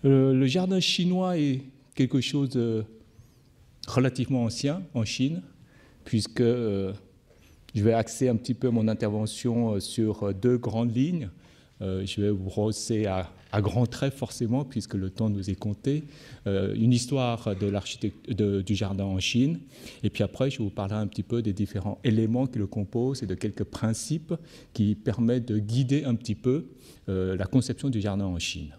Le jardin chinois est quelque chose de relativement ancien en Chine, puisque je vais axer un petit peu mon intervention sur deux grandes lignes. Je vais vous brosser à grands traits forcément, puisque le temps nous est compté, une histoire de du jardin en Chine. Et puis après, je vais vous parler un petit peu des différents éléments qui le composent et de quelques principes qui permettent de guider un petit peu la conception du jardin en Chine.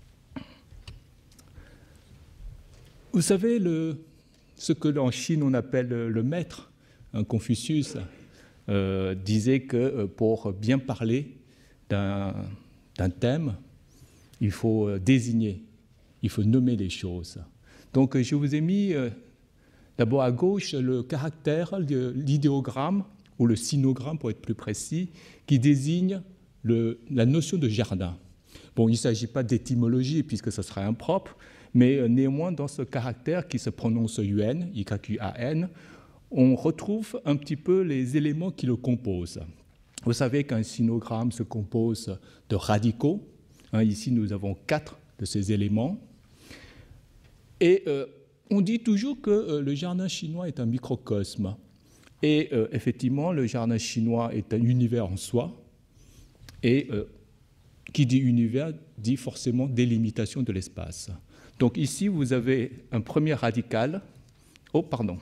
Vous savez, ce que en Chine on appelle le maître, Confucius, disait que pour bien parler d'un thème, il faut désigner, il faut nommer les choses. Donc je vous ai mis d'abord à gauche le caractère, l'idéogramme, ou le sinogramme pour être plus précis, qui désigne la notion de jardin. Bon, il ne s'agit pas d'étymologie puisque ce serait impropre, mais néanmoins dans ce caractère qui se prononce yuan, Y-Q-A-N, on retrouve un petit peu les éléments qui le composent. Vous savez qu'un sinogramme se compose de radicaux. Ici, nous avons 4 de ces éléments. Et on dit toujours que le jardin chinois est un microcosme. Et effectivement, le jardin chinois est un univers en soi. Et qui dit univers dit forcément délimitation de l'espace. Donc ici, vous avez un premier radical. Oh, pardon.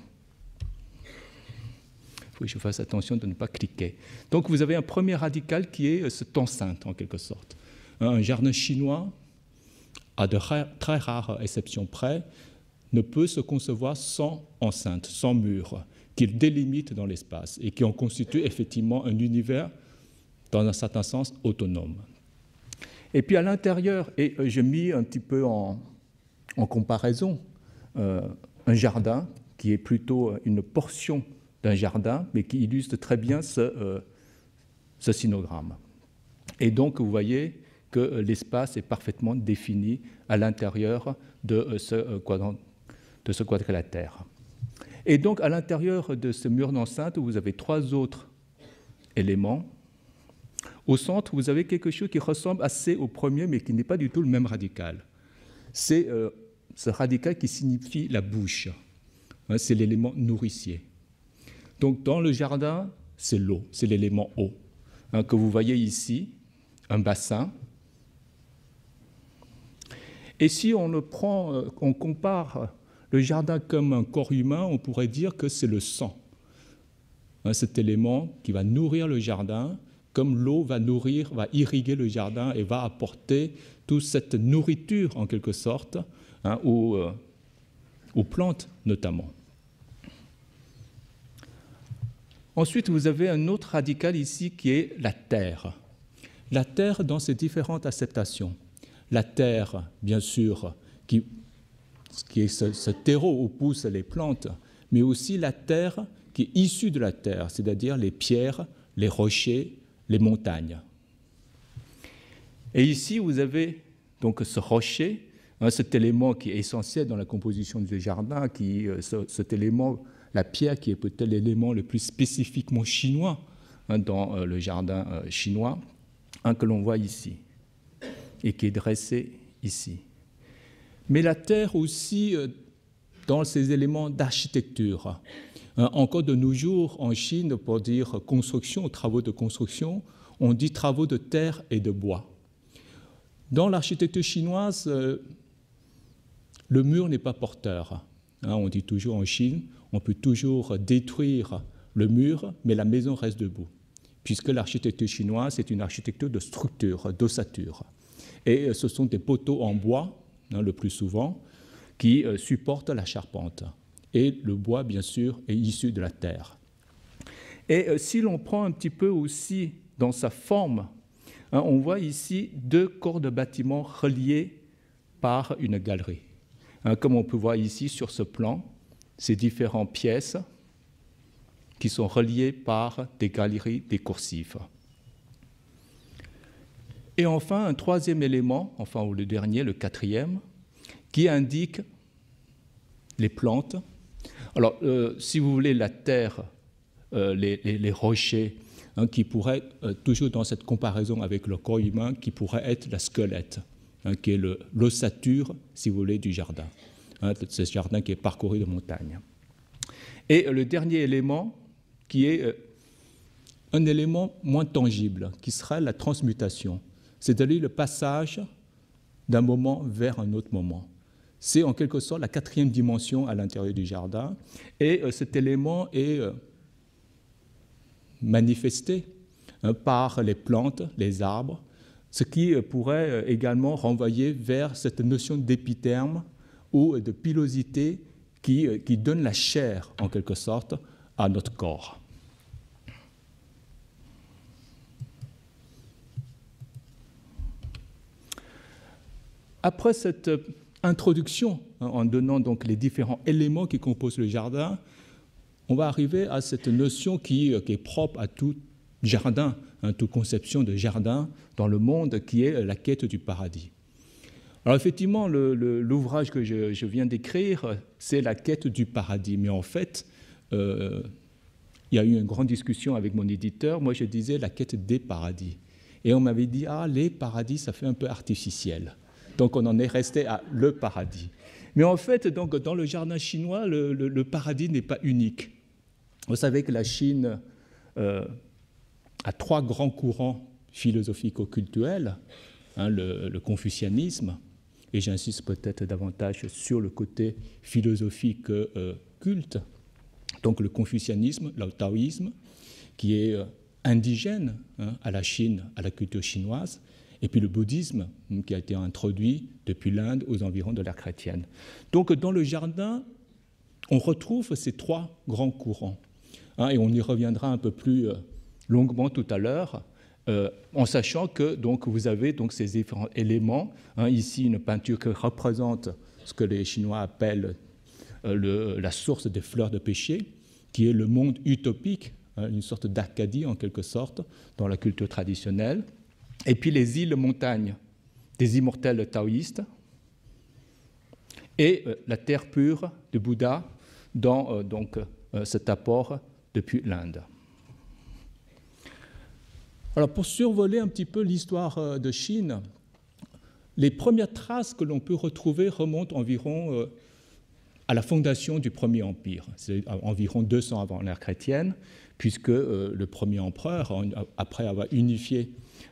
Il faut que je fasse attention de ne pas cliquer. Donc vous avez un premier radical qui est cette enceinte, en quelque sorte. Un jardin chinois, à de très rares exceptions près, ne peut se concevoir sans enceinte, sans mur, qu'il délimite dans l'espace et qui en constitue effectivement un univers, dans un certain sens, autonome. Et puis à l'intérieur, et j'ai mis un petit peu en comparaison un jardin qui est plutôt une portion d'un jardin, mais qui illustre très bien ce sinogramme. Et donc, vous voyez que l'espace est parfaitement défini à l'intérieur de ce quadrilatère. Et donc, à l'intérieur de ce mur d'enceinte, vous avez 3 autres éléments. Au centre, vous avez quelque chose qui ressemble assez au premier, mais qui n'est pas du tout le même radical. C'est ce radical qui signifie la bouche. C'est l'élément nourricier. Donc, dans le jardin, c'est l'eau, c'est l'élément eau, que vous voyez ici, un bassin. Et si on compare le jardin comme un corps humain, on pourrait dire que c'est le sang, cet élément qui va nourrir le jardin, comme l'eau va irriguer le jardin et va apporter toute cette nourriture, en quelque sorte, aux plantes notamment. Ensuite, vous avez un autre radical ici qui est la terre. La terre dans ses différentes acceptations. La terre, bien sûr, qui est ce terreau où poussent les plantes, mais aussi la terre qui est issue de la terre, c'est-à-dire les pierres, les rochers, les montagnes. Et ici, vous avez donc ce rocher, cet élément qui est essentiel dans la composition du jardin, cet élément, la pierre qui est peut-être l'élément le plus spécifiquement chinois dans le jardin chinois, que l'on voit ici, et qui est dressé ici. Mais la terre aussi dans ces éléments d'architecture. Encore de nos jours, en Chine, pour dire construction, travaux de construction, on dit travaux de terre et de bois. Dans l'architecture chinoise, le mur n'est pas porteur. On dit toujours en Chine, on peut toujours détruire le mur, mais la maison reste debout, puisque l'architecture chinoise est une architecture de structure, d'ossature. Et ce sont des poteaux en bois, le plus souvent, qui supportent la charpente. Et le bois, bien sûr, est issu de la terre. Et si l'on prend un petit peu aussi dans sa forme, on voit ici 2 corps de bâtiment reliés par une galerie. Comme on peut voir ici sur ce plan, ces différentes pièces qui sont reliées par des galeries décursives. Et enfin, un 3e élément, ou le dernier, le 4e, qui indique les plantes. Alors, si vous voulez, la terre, les rochers, qui pourraient, toujours dans cette comparaison avec le corps humain, qui pourraient être la squelette, qui est l'ossature, si vous voulez, du jardin. Ce jardin qui est parcouru de montagnes. Et le dernier élément, qui est un élément moins tangible, qui sera la transmutation, c'est-à-dire le passage d'un moment vers un autre moment. C'est en quelque sorte la quatrième dimension à l'intérieur du jardin, et cet élément est manifesté par les plantes, les arbres, ce qui pourrait également renvoyer vers cette notion d'épitherme ou de pilosité qui donne la chair, en quelque sorte, à notre corps. Après cette introduction, en donnant donc les différents éléments qui composent le jardin, on va arriver à cette notion qui est propre à tout jardin, toute conception de jardin dans le monde, qui est la quête du paradis. Alors effectivement, l'ouvrage que je viens d'écrire, c'est la quête du paradis, mais en fait, il y a eu une grande discussion avec mon éditeur. Moi, je disais la quête des paradis. Et on m'avait dit, ah, les paradis, ça fait un peu artificiel. Donc, on en est resté à le paradis. Mais en fait, donc, dans le jardin chinois, le paradis n'est pas unique. Vous savez que la Chine a trois grands courants philosophico-cultuels, le confucianisme, et j'insiste peut-être davantage sur le côté philosophique culte, donc le confucianisme, le taoïsme, qui est indigène à la Chine, à la culture chinoise, et puis le bouddhisme, qui a été introduit depuis l'Inde aux environs de l'ère chrétienne. Donc dans le jardin, on retrouve ces trois grands courants, et on y reviendra un peu plus longuement tout à l'heure, en sachant que donc, vous avez donc, ces différents éléments. Ici, une peinture qui représente ce que les Chinois appellent la source des fleurs de péché, qui est le monde utopique, une sorte d'Arcadie en quelque sorte, dans la culture traditionnelle. Et puis les îles montagnes des immortels taoïstes et la terre pure du Bouddha dans cet apport depuis l'Inde. Alors pour survoler un petit peu l'histoire de Chine, les premières traces que l'on peut retrouver remontent environ à la fondation du premier empire, c'est environ 200 avant l'ère chrétienne, puisque le premier empereur, après avoir unifié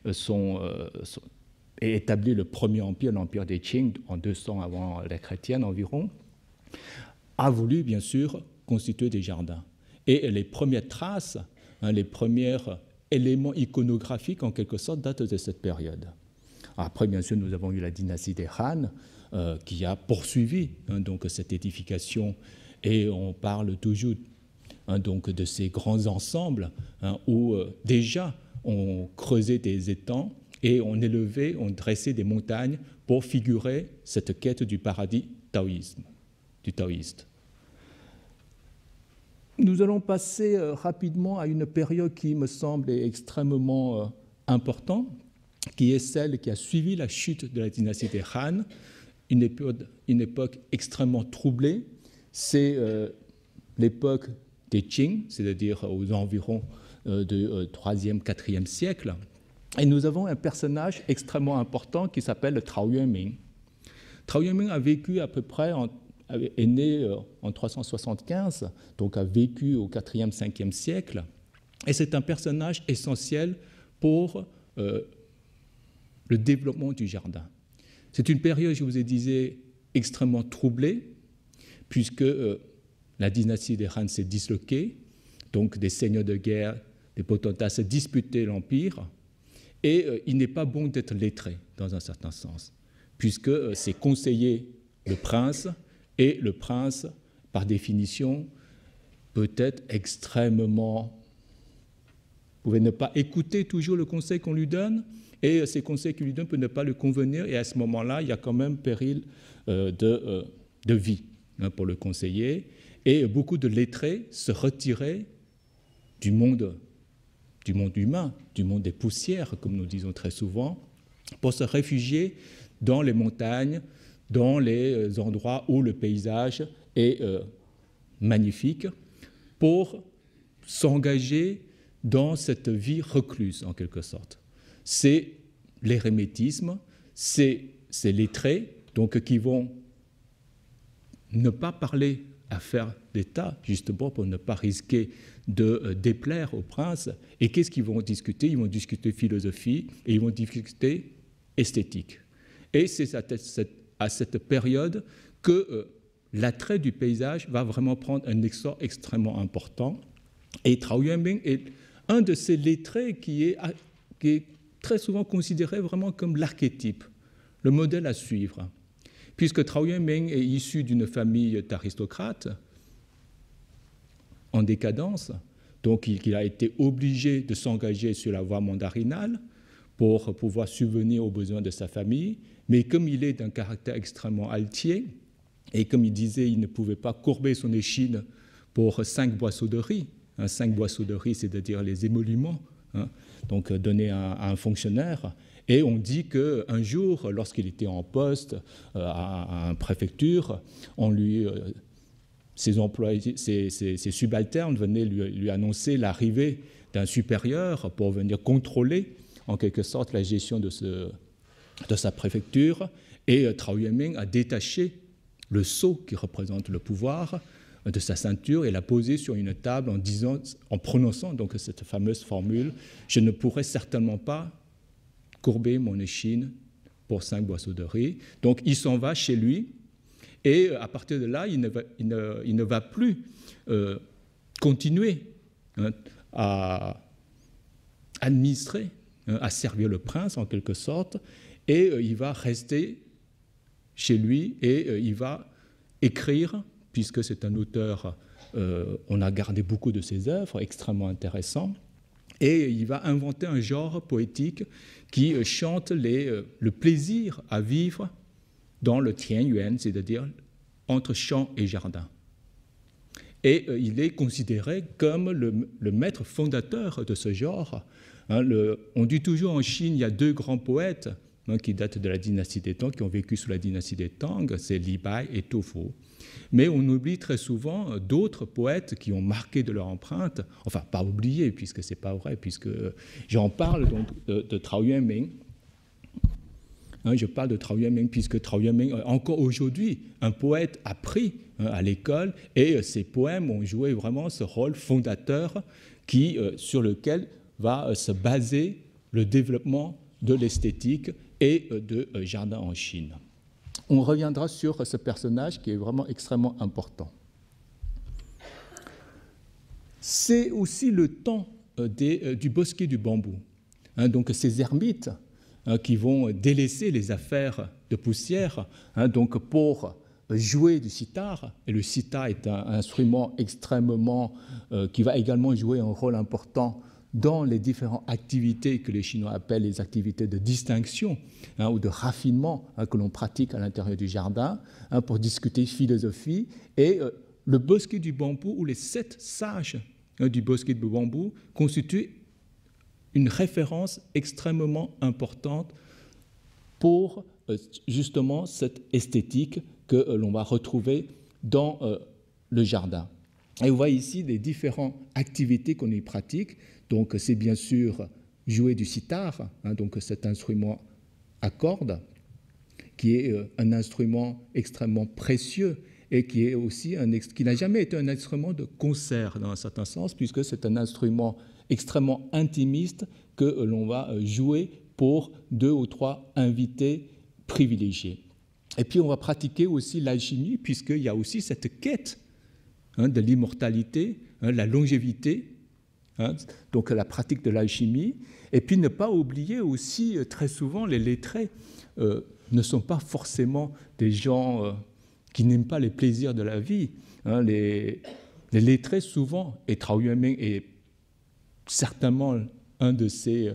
et établi le premier empire, l'empire des Qing, en 200 avant l'ère chrétienne environ, a voulu bien sûr constituer des jardins. Et les premières traces, les premières éléments iconographiques en quelque sorte datent de cette période. Après, bien sûr, nous avons eu la dynastie des Han qui a poursuivi donc cette édification, et on parle toujours donc de ces grands ensembles où déjà on creusait des étangs et on élevait, on dressait des montagnes pour figurer cette quête du paradis du taoïste. Nous allons passer rapidement à une période qui me semble extrêmement importante, qui est celle qui a suivi la chute de la dynastie des Han, une époque extrêmement troublée. C'est l'époque des Qing, c'est-à-dire aux environs du 3e, 4e siècle. Et nous avons un personnage extrêmement important qui s'appelle Trao Yuanming. Trao Yuanming a vécu à peu près est né en 375, donc a vécu au 4e, 5e siècle, et c'est un personnage essentiel pour le développement du jardin. C'est une période, je vous ai dit, extrêmement troublée, puisque la dynastie des Han s'est disloquée, donc des seigneurs de guerre, des potentats se disputaient l'empire, et il n'est pas bon d'être lettré, dans un certain sens, puisque c'est conseiller le prince, et le prince, par définition, peut être extrêmement... Vous pouvez ne pas écouter toujours le conseil qu'on lui donne, et ces conseils qu'il lui donne peuvent ne pas lui convenir, et à ce moment-là, il y a quand même péril de vie pour le conseiller, et beaucoup de lettrés se retiraient du monde humain, du monde des poussières, comme nous disons très souvent, pour se réfugier dans les montagnes, dans les endroits où le paysage est magnifique, pour s'engager dans cette vie recluse, en quelque sorte. C'est l'hérémétisme, c'est ces lettrés donc, qui vont ne pas parler affaires d'État, justement pour ne pas risquer de déplaire au prince. Et qu'est-ce qu'ils vont discuter? Ils vont discuter philosophie et ils vont discuter esthétique. Et c'est à cette période que l'attrait du paysage va vraiment prendre un essor extrêmement important. Et Trao Yuanming est un de ces lettrés qui est très souvent considéré vraiment comme l'archétype, le modèle à suivre. Puisque Trao Yuanming est issu d'une famille d'aristocrates en décadence, donc il a été obligé de s'engager sur la voie mandarinale pour pouvoir subvenir aux besoins de sa famille, mais comme il est d'un caractère extrêmement altier, et comme il disait, il ne pouvait pas courber son échine pour 5 boisseaux de riz. 5 boisseaux de riz, c'est-à-dire les émoluments, donc donnés à un fonctionnaire. Et on dit qu'un jour, lorsqu'il était en poste à une préfecture, ses employés, ses subalternes venaient lui annoncer l'arrivée d'un supérieur pour venir contrôler en quelque sorte la gestion de sa préfecture. Et Trao Yuanming a détaché le sceau qui représente le pouvoir de sa ceinture et l'a posé sur une table en prononçant donc cette fameuse formule « Je ne pourrai certainement pas courber mon échine pour 5 boisseaux de riz ». Donc il s'en va chez lui et à partir de là, il ne va plus continuer à administrer, à servir le prince en quelque sorte, et il va rester chez lui et il va écrire, puisque c'est un auteur, on a gardé beaucoup de ses œuvres, extrêmement intéressant, et il va inventer un genre poétique qui chante le plaisir à vivre dans le Tianyuan, c'est-à-dire entre champ et jardin. Et il est considéré comme le maître fondateur de ce genre. On dit toujours en Chine, il y a 2 grands poètes qui datent de la dynastie des Tang, qui ont vécu sous la dynastie des Tang, c'est Li Bai et Tu Fu. Mais on oublie très souvent d'autres poètes qui ont marqué de leur empreinte, enfin pas oublié puisque c'est pas vrai, puisque j'en parle donc de Trao Yuanming. Je parle de Trao Yuanming puisque Trao Yuanming, encore aujourd'hui, un poète appris à l'école et ses poèmes ont joué vraiment ce rôle fondateur sur lequel va se baser le développement de l'esthétique et de jardin en Chine. On reviendra sur ce personnage qui est vraiment extrêmement important. C'est aussi le temps du bosquet du bambou. Donc ces ermites qui vont délaisser les affaires de poussière donc pour jouer du sitar. Et le sitar est un instrument extrêmement qui va également jouer un rôle important dans les différentes activités que les Chinois appellent les activités de distinction ou de raffinement que l'on pratique à l'intérieur du jardin pour discuter philosophie. Et le bosquet du bambou ou les 7 sages du bosquet du bambou constituent une référence extrêmement importante pour justement cette esthétique que l'on va retrouver dans le jardin. Et vous voyez ici les différentes activités qu'on y pratique. Donc c'est bien sûr jouer du sitar, donc cet instrument à cordes, qui est un instrument extrêmement précieux et qui est aussi qui n'a jamais été un instrument de concert dans un certain sens, puisque c'est un instrument extrêmement intimiste que l'on va jouer pour 2 ou 3 invités privilégiés. Et puis on va pratiquer aussi l'alchimie, puisqu'il y a aussi cette quête de l'immortalité, la longévité, donc la pratique de l'alchimie. Et puis ne pas oublier aussi, très souvent, les lettrés ne sont pas forcément des gens qui n'aiment pas les plaisirs de la vie. Les lettrés, souvent, et Trao Yuanming est certainement un de ces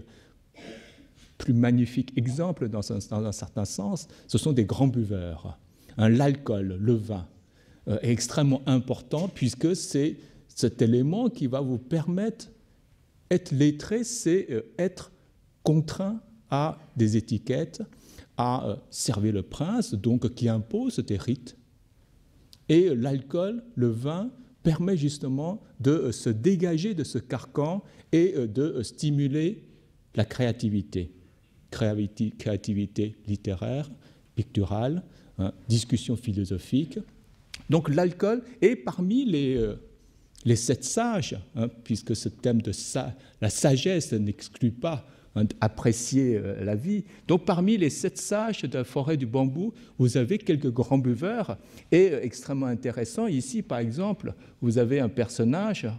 plus magnifiques exemples dans un certain sens, ce sont des grands buveurs. L'alcool, le vin, est extrêmement important puisque c'est cet élément qui va vous permettre, être lettré, c'est être contraint à des étiquettes, à servir le prince, donc qui impose des rites. Et l'alcool, le vin, permet justement de se dégager de ce carcan et de stimuler la créativité littéraire, picturale, discussion philosophique. Donc l'alcool est parmi les 7 sages, puisque ce thème de la sagesse n'exclut pas d'apprécier la vie. Donc parmi les 7 sages de la forêt du bambou, vous avez quelques grands buveurs, et extrêmement intéressant, ici par exemple, vous avez un personnage,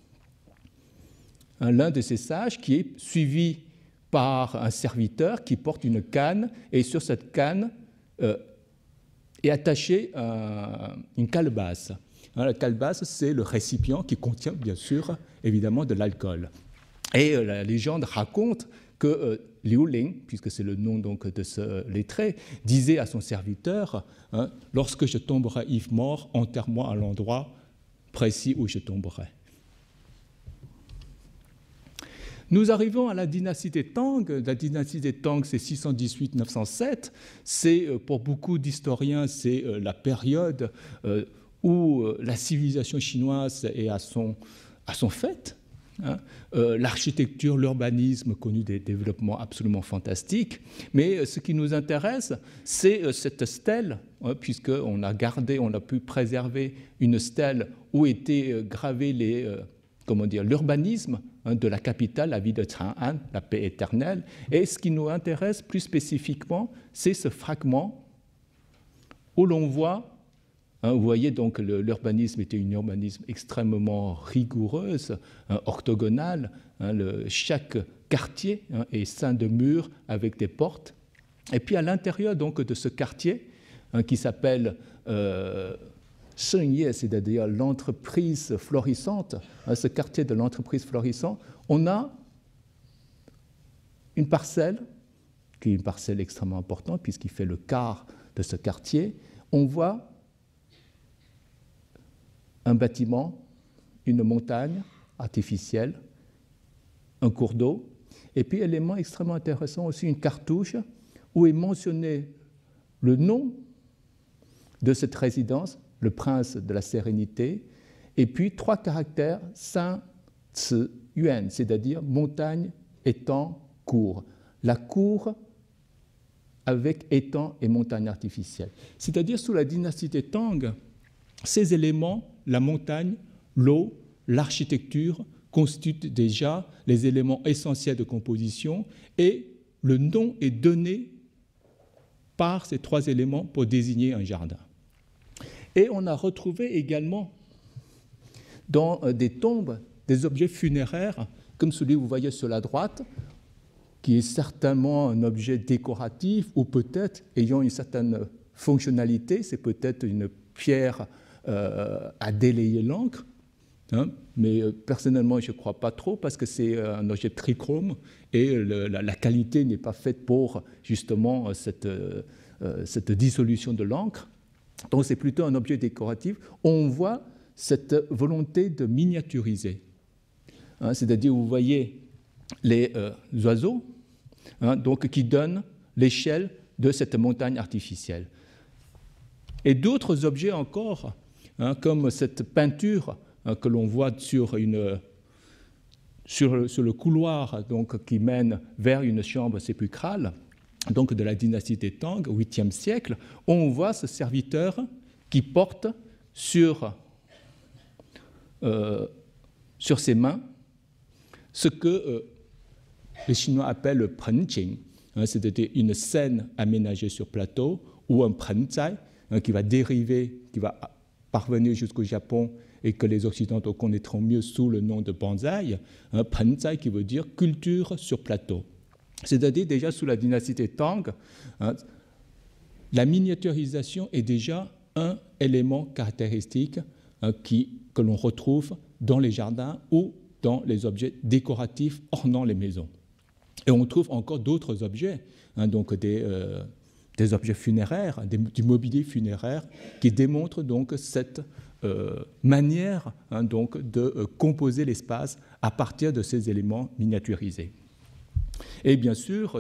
l'un de ces sages qui est suivi par un serviteur qui porte une canne, et sur cette canne est attachée une calebasse. La calebasse, c'est le récipient qui contient, bien sûr, évidemment, de l'alcool. Et la légende raconte que Liu Ling, puisque c'est le nom donc, de ce lettré, disait à son serviteur, lorsque je tomberai ivre-mort, enterre-moi à l'endroit précis où je tomberai. Nous arrivons à la dynastie des Tang. La dynastie des Tang, c'est 618-907. C'est, pour beaucoup d'historiens, c'est la période où la civilisation chinoise est à son fait. L'architecture, l'urbanisme connut des développements absolument fantastiques. Mais ce qui nous intéresse, c'est cette stèle, puisqu'on a gardé, on a pu préserver une stèle où étaient gravés l'urbanisme de la capitale, la ville de Chang'an, la paix éternelle. Et ce qui nous intéresse plus spécifiquement, c'est ce fragment où l'on voit, vous voyez donc l'urbanisme était un urbanisme extrêmement rigoureuse, orthogonal. Chaque quartier est ceint de murs avec des portes. Et puis à l'intérieur donc de ce quartier, qui s'appelle Shengye, c'est-à-dire l'entreprise florissante, ce quartier de l'entreprise florissante, on a une parcelle, qui est une parcelle extrêmement importante, puisqu'il fait le quart de ce quartier. On voit un bâtiment, une montagne artificielle, un cours d'eau, et puis, élément extrêmement intéressant aussi, une cartouche où est mentionné le nom de cette résidence, le prince de la sérénité, et puis 3 caractères, San Ci Yuan, c'est-à-dire montagne, étang, cour. La cour avec étang et montagne artificielle. C'est-à-dire, sous la dynastie des Tang, ces éléments, la montagne, l'eau, l'architecture, constituent déjà les éléments essentiels de composition, et le nom est donné par ces 3 éléments pour désigner un jardin. Et on a retrouvé également dans des tombes des objets funéraires, comme celui que vous voyez sur la droite, qui est certainement un objet décoratif ou peut-être ayant une certaine fonctionnalité, c'est peut-être une pierre à délayer l'encre, mais personnellement je ne crois pas trop parce que c'est un objet trichrome et la qualité n'est pas faite pour justement cette dissolution de l'encre. Donc c'est plutôt un objet décoratif. On voit cette volonté de miniaturiser. C'est-à-dire, vous voyez les oiseaux donc, qui donnent l'échelle de cette montagne artificielle. Et d'autres objets encore, comme cette peinture que l'on voit sur le couloir donc, qui mène vers une chambre sépulcrale, donc de la dynastie des Tang, au 8e siècle, on voit ce serviteur qui porte sur ses mains ce que les Chinois appellent le penqing, c'est-à-dire une scène aménagée sur plateau, ou un penzai, qui va dériver, qui va parvenir jusqu'au Japon et que les Occidentaux connaîtront mieux sous le nom de bonsaï, un penzai qui veut dire culture sur plateau. C'est-à-dire déjà sous la dynastie des Tang, la miniaturisation est déjà un élément caractéristique que l'on retrouve dans les jardins ou dans les objets décoratifs ornant les maisons. Et on trouve encore d'autres objets, donc des objets funéraires, du mobilier funéraire, qui démontrent donc cette manière donc de composer l'espace à partir de ces éléments miniaturisés. Et bien sûr,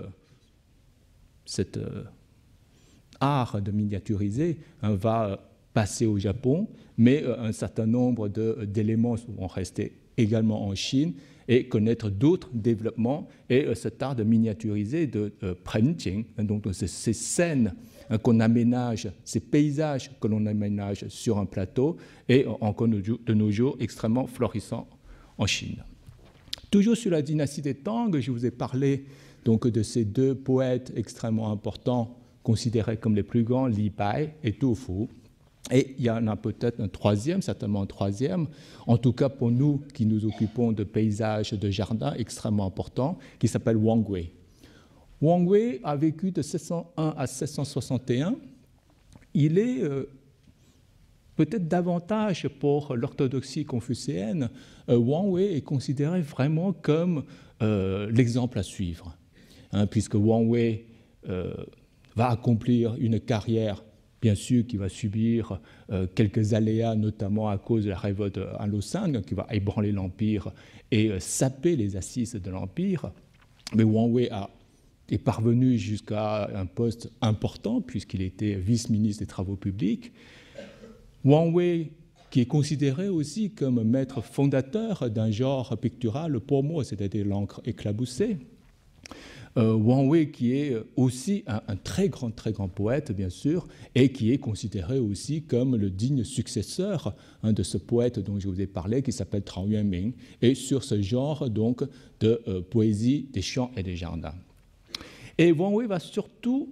cet art de miniaturiser va passer au Japon, mais un certain nombre d'éléments vont rester également en Chine, et connaître d'autres développements et cet art de miniaturiser, de printing, donc ces scènes qu'on aménage, ces paysages que l'on aménage sur un plateau et encore de nos jours extrêmement florissants en Chine. Toujours sur la dynastie des Tang, je vous ai parlé donc de ces deux poètes extrêmement importants considérés comme les plus grands, Li Bai et Tu Fu. Et il y en a peut-être un troisième, certainement un troisième, en tout cas pour nous qui nous occupons de paysages, de jardins extrêmement importants, qui s'appelle Wang Wei. Wang Wei a vécu de 701 à 761. Il est peut-être davantage pour l'orthodoxie confucéenne. Wang Wei est considéré vraiment comme l'exemple à suivre, puisque Wang Wei va accomplir une carrière, bien sûr, qui va subir quelques aléas, notamment à cause de la révolte à Lausanne, qui va ébranler l'Empire et saper les assises de l'Empire. Mais Wang Wei est parvenu jusqu'à un poste important, puisqu'il était vice-ministre des Travaux publics. Wang Wei, qui est considéré aussi comme maître fondateur d'un genre pictural, le pommeau, c'est-à-dire l'encre éclaboussée. Wang Wei, qui est aussi un très grand poète, bien sûr, et qui est considéré aussi comme le digne successeur de ce poète dont je vous ai parlé, qui s'appelle Trao Yuanming, et sur ce genre donc de poésie des champs et des jardins. Et Wang Wei va surtout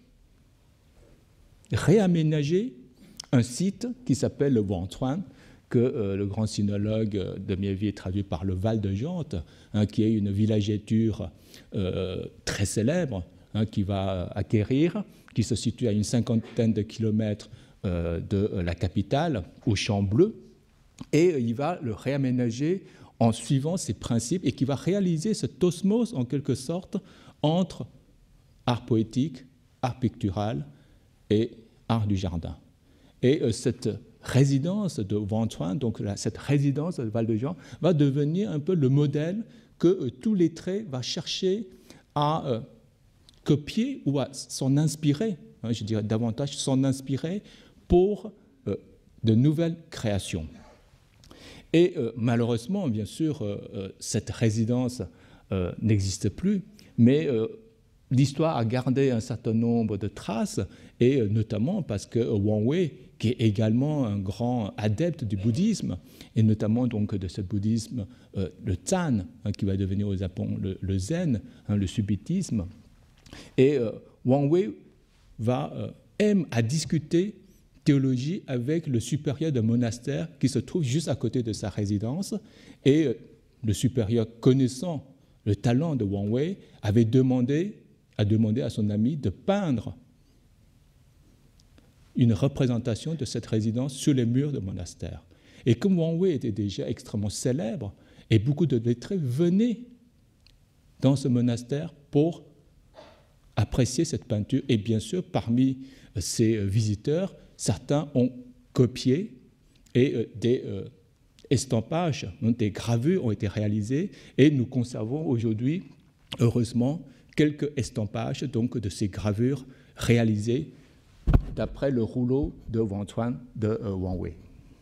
réaménager un site qui s'appelle le Wangchuan, que le grand sinologue de Miéville traduit par le Val de Jante, qui est une villégiature très célèbre, qu'il va acquérir, qui se situe à une cinquantaine de kilomètres de la capitale, au Champ Bleu, et il va le réaménager en suivant ses principes et qui va réaliser cette osmose, en quelque sorte, entre art poétique, art pictural et art du jardin. Et cette résidence de Wangchuan, donc cette résidence de Val de Jante, va devenir un peu le modèle que tous les traits va chercher à copier ou à s'en inspirer, je dirais davantage s'en inspirer pour de nouvelles créations. Et malheureusement, bien sûr, cette résidence n'existe plus, mais l'histoire a gardé un certain nombre de traces, et notamment parce que Wang Wei, qui est également un grand adepte du bouddhisme, et notamment donc de ce bouddhisme, le Zhan, qui va devenir au Japon le Zen, le subitisme, et Wang Wei aime à discuter théologie avec le supérieur d'un monastère qui se trouve juste à côté de sa résidence, et le supérieur, connaissant le talent de Wang Wei, a demandé à son ami de peindre une représentation de cette résidence sur les murs du monastère. Et comme Wang Wei était déjà extrêmement célèbre, et beaucoup de lettrés venaient dans ce monastère pour apprécier cette peinture. Et bien sûr, parmi ces visiteurs, certains ont copié et des estampages, des gravures ont été réalisées, et nous conservons aujourd'hui, heureusement, quelques estampages donc, de ces gravures réalisées d'après le rouleau de Wangchuan de Wang Wei.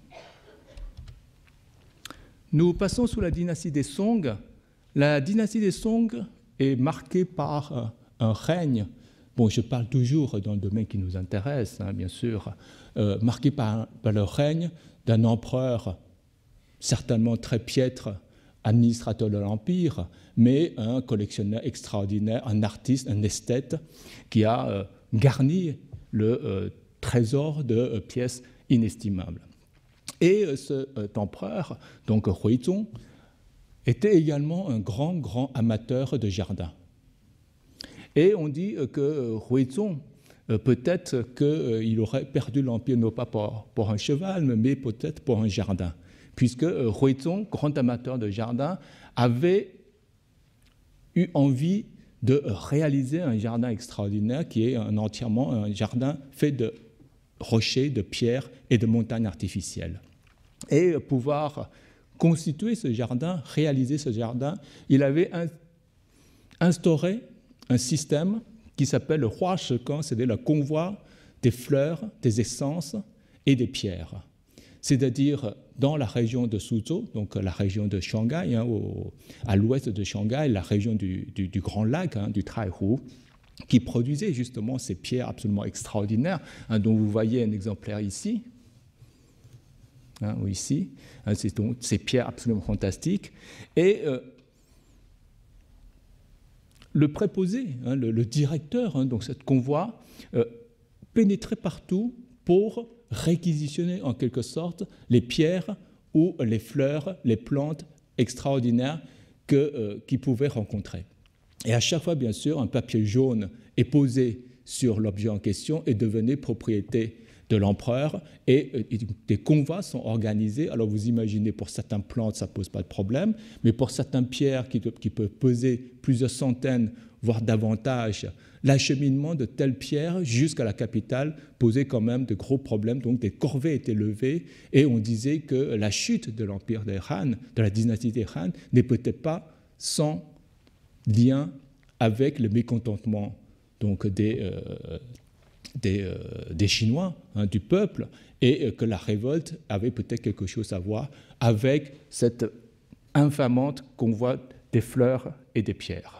Nous passons sous la dynastie des Song. La dynastie des Song est marquée par un règne, bon, je parle toujours dans le domaine qui nous intéresse, bien sûr, marqué par le règne d'un empereur certainement très piètre, administrateur de l'Empire, mais un collectionneur extraordinaire, un artiste, un esthète, qui a garni le trésor de pièces inestimables. Et cet empereur, donc Huizong, était également un grand amateur de jardin. Et on dit que Huizong, peut-être qu'il aurait perdu l'Empire non pas pour un cheval, mais peut-être pour un jardin, puisque Huizong, grand amateur de jardin, avait eu envie de réaliser un jardin extraordinaire qui est entièrement un jardin fait de rochers, de pierres et de montagnes artificielles. Et pouvoir constituer ce jardin, réaliser ce jardin, il avait instauré un système qui s'appelle le Hua Shekan, c'est-à-dire le convoi des fleurs, des essences et des pierres. c'est-à-dire dans la région de Suzhou, donc la région de Shanghai, à l'ouest de Shanghai, la région du Grand Lac, du Taihu, qui produisait justement ces pierres absolument extraordinaires, dont vous voyez un exemplaire ici. Ici, c'est donc ces pierres absolument fantastiques. Et le préposé, le directeur, donc cette convoi, pénétrait partout pour réquisitionner en quelque sorte les pierres ou les fleurs, les plantes extraordinaires qu'ils pouvaient rencontrer. Et à chaque fois, bien sûr, un papier jaune est posé sur l'objet en question et devenait propriété de l'empereur, et des convois sont organisés. Alors vous imaginez, pour certaines plantes, ça ne pose pas de problème, mais pour certaines pierres qui peuvent peser plusieurs centaines, voire davantage, l'acheminement de telles pierres jusqu'à la capitale posait quand même de gros problèmes. Donc des corvées étaient levées, et on disait que la chute de l'empire des Han, de la dynastie des Han, n'est peut-être pas sans lien avec le mécontentement donc des Chinois, du peuple, et que la révolte avait peut-être quelque chose à voir avec cette infamante convoi des fleurs et des pierres.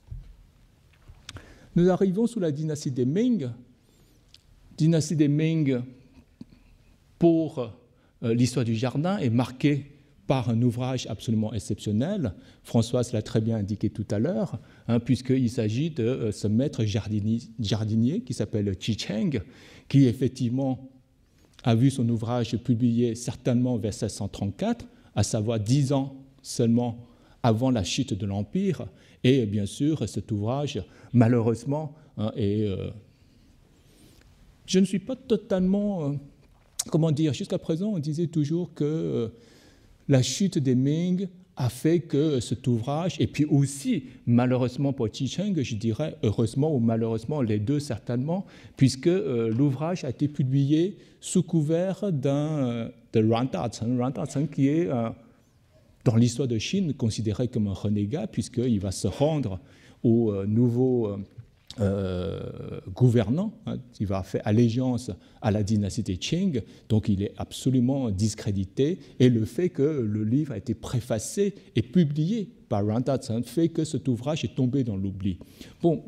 Nous arrivons sous la dynastie des Ming. Dynastie des Ming, pour l'histoire du jardin, est marquée par un ouvrage absolument exceptionnel. Françoise l'a très bien indiqué tout à l'heure, puisqu'il s'agit de ce maître jardinier qui s'appelle Qi Cheng, qui effectivement a vu son ouvrage publié certainement vers 1634, à savoir 10 ans seulement avant la chute de l'Empire. Et bien sûr, cet ouvrage, malheureusement, je ne suis pas totalement... comment dire, jusqu'à présent, on disait toujours que la chute des Ming a fait que cet ouvrage, et puis aussi, malheureusement pour Qi Cheng, je dirais heureusement ou malheureusement, les deux certainement, puisque l'ouvrage a été publié sous couvert de Ran Tazheng, qui est, dans l'histoire de Chine, considéré comme un renégat, puisqu'il va se rendre au nouveau gouvernant, il va faire allégeance à la dynastie des Qing, donc il est absolument discrédité, et le fait que le livre a été préfacé et publié par Ran Tazheng fait que cet ouvrage est tombé dans l'oubli. Bon,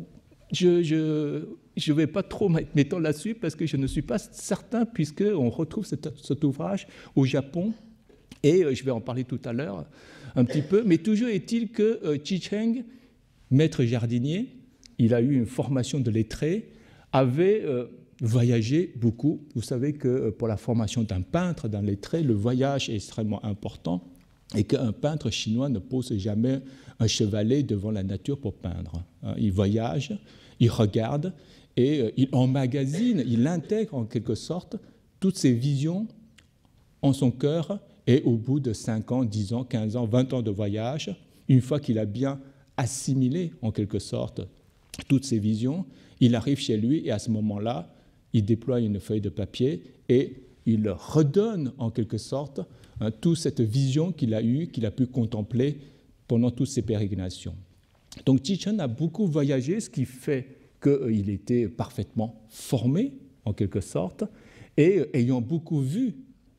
je ne vais pas trop m'étendre là-dessus parce que je ne suis pas certain, puisqu'on retrouve cet ouvrage au Japon, et je vais en parler tout à l'heure un petit peu, mais toujours est-il que Qi Cheng, maître jardinier, il a eu une formation de lettré, avait voyagé beaucoup. Vous savez que pour la formation d'un peintre, d'un lettré, le voyage est extrêmement important, et qu'un peintre chinois ne pose jamais un chevalet devant la nature pour peindre. Il voyage, il regarde, et il emmagasine, il intègre en quelque sorte toutes ses visions en son cœur, et au bout de 5 ans, 10 ans, 15 ans, 20 ans de voyage, une fois qu'il a bien assimilé en quelque sorte toutes ces visions, il arrive chez lui, et à ce moment-là, il déploie une feuille de papier et il redonne en quelque sorte toute cette vision qu'il a eue, qu'il a pu contempler pendant toutes ses pérégrinations. Donc Qi Cheng a beaucoup voyagé, ce qui fait qu'il était parfaitement formé en quelque sorte, et ayant beaucoup vu,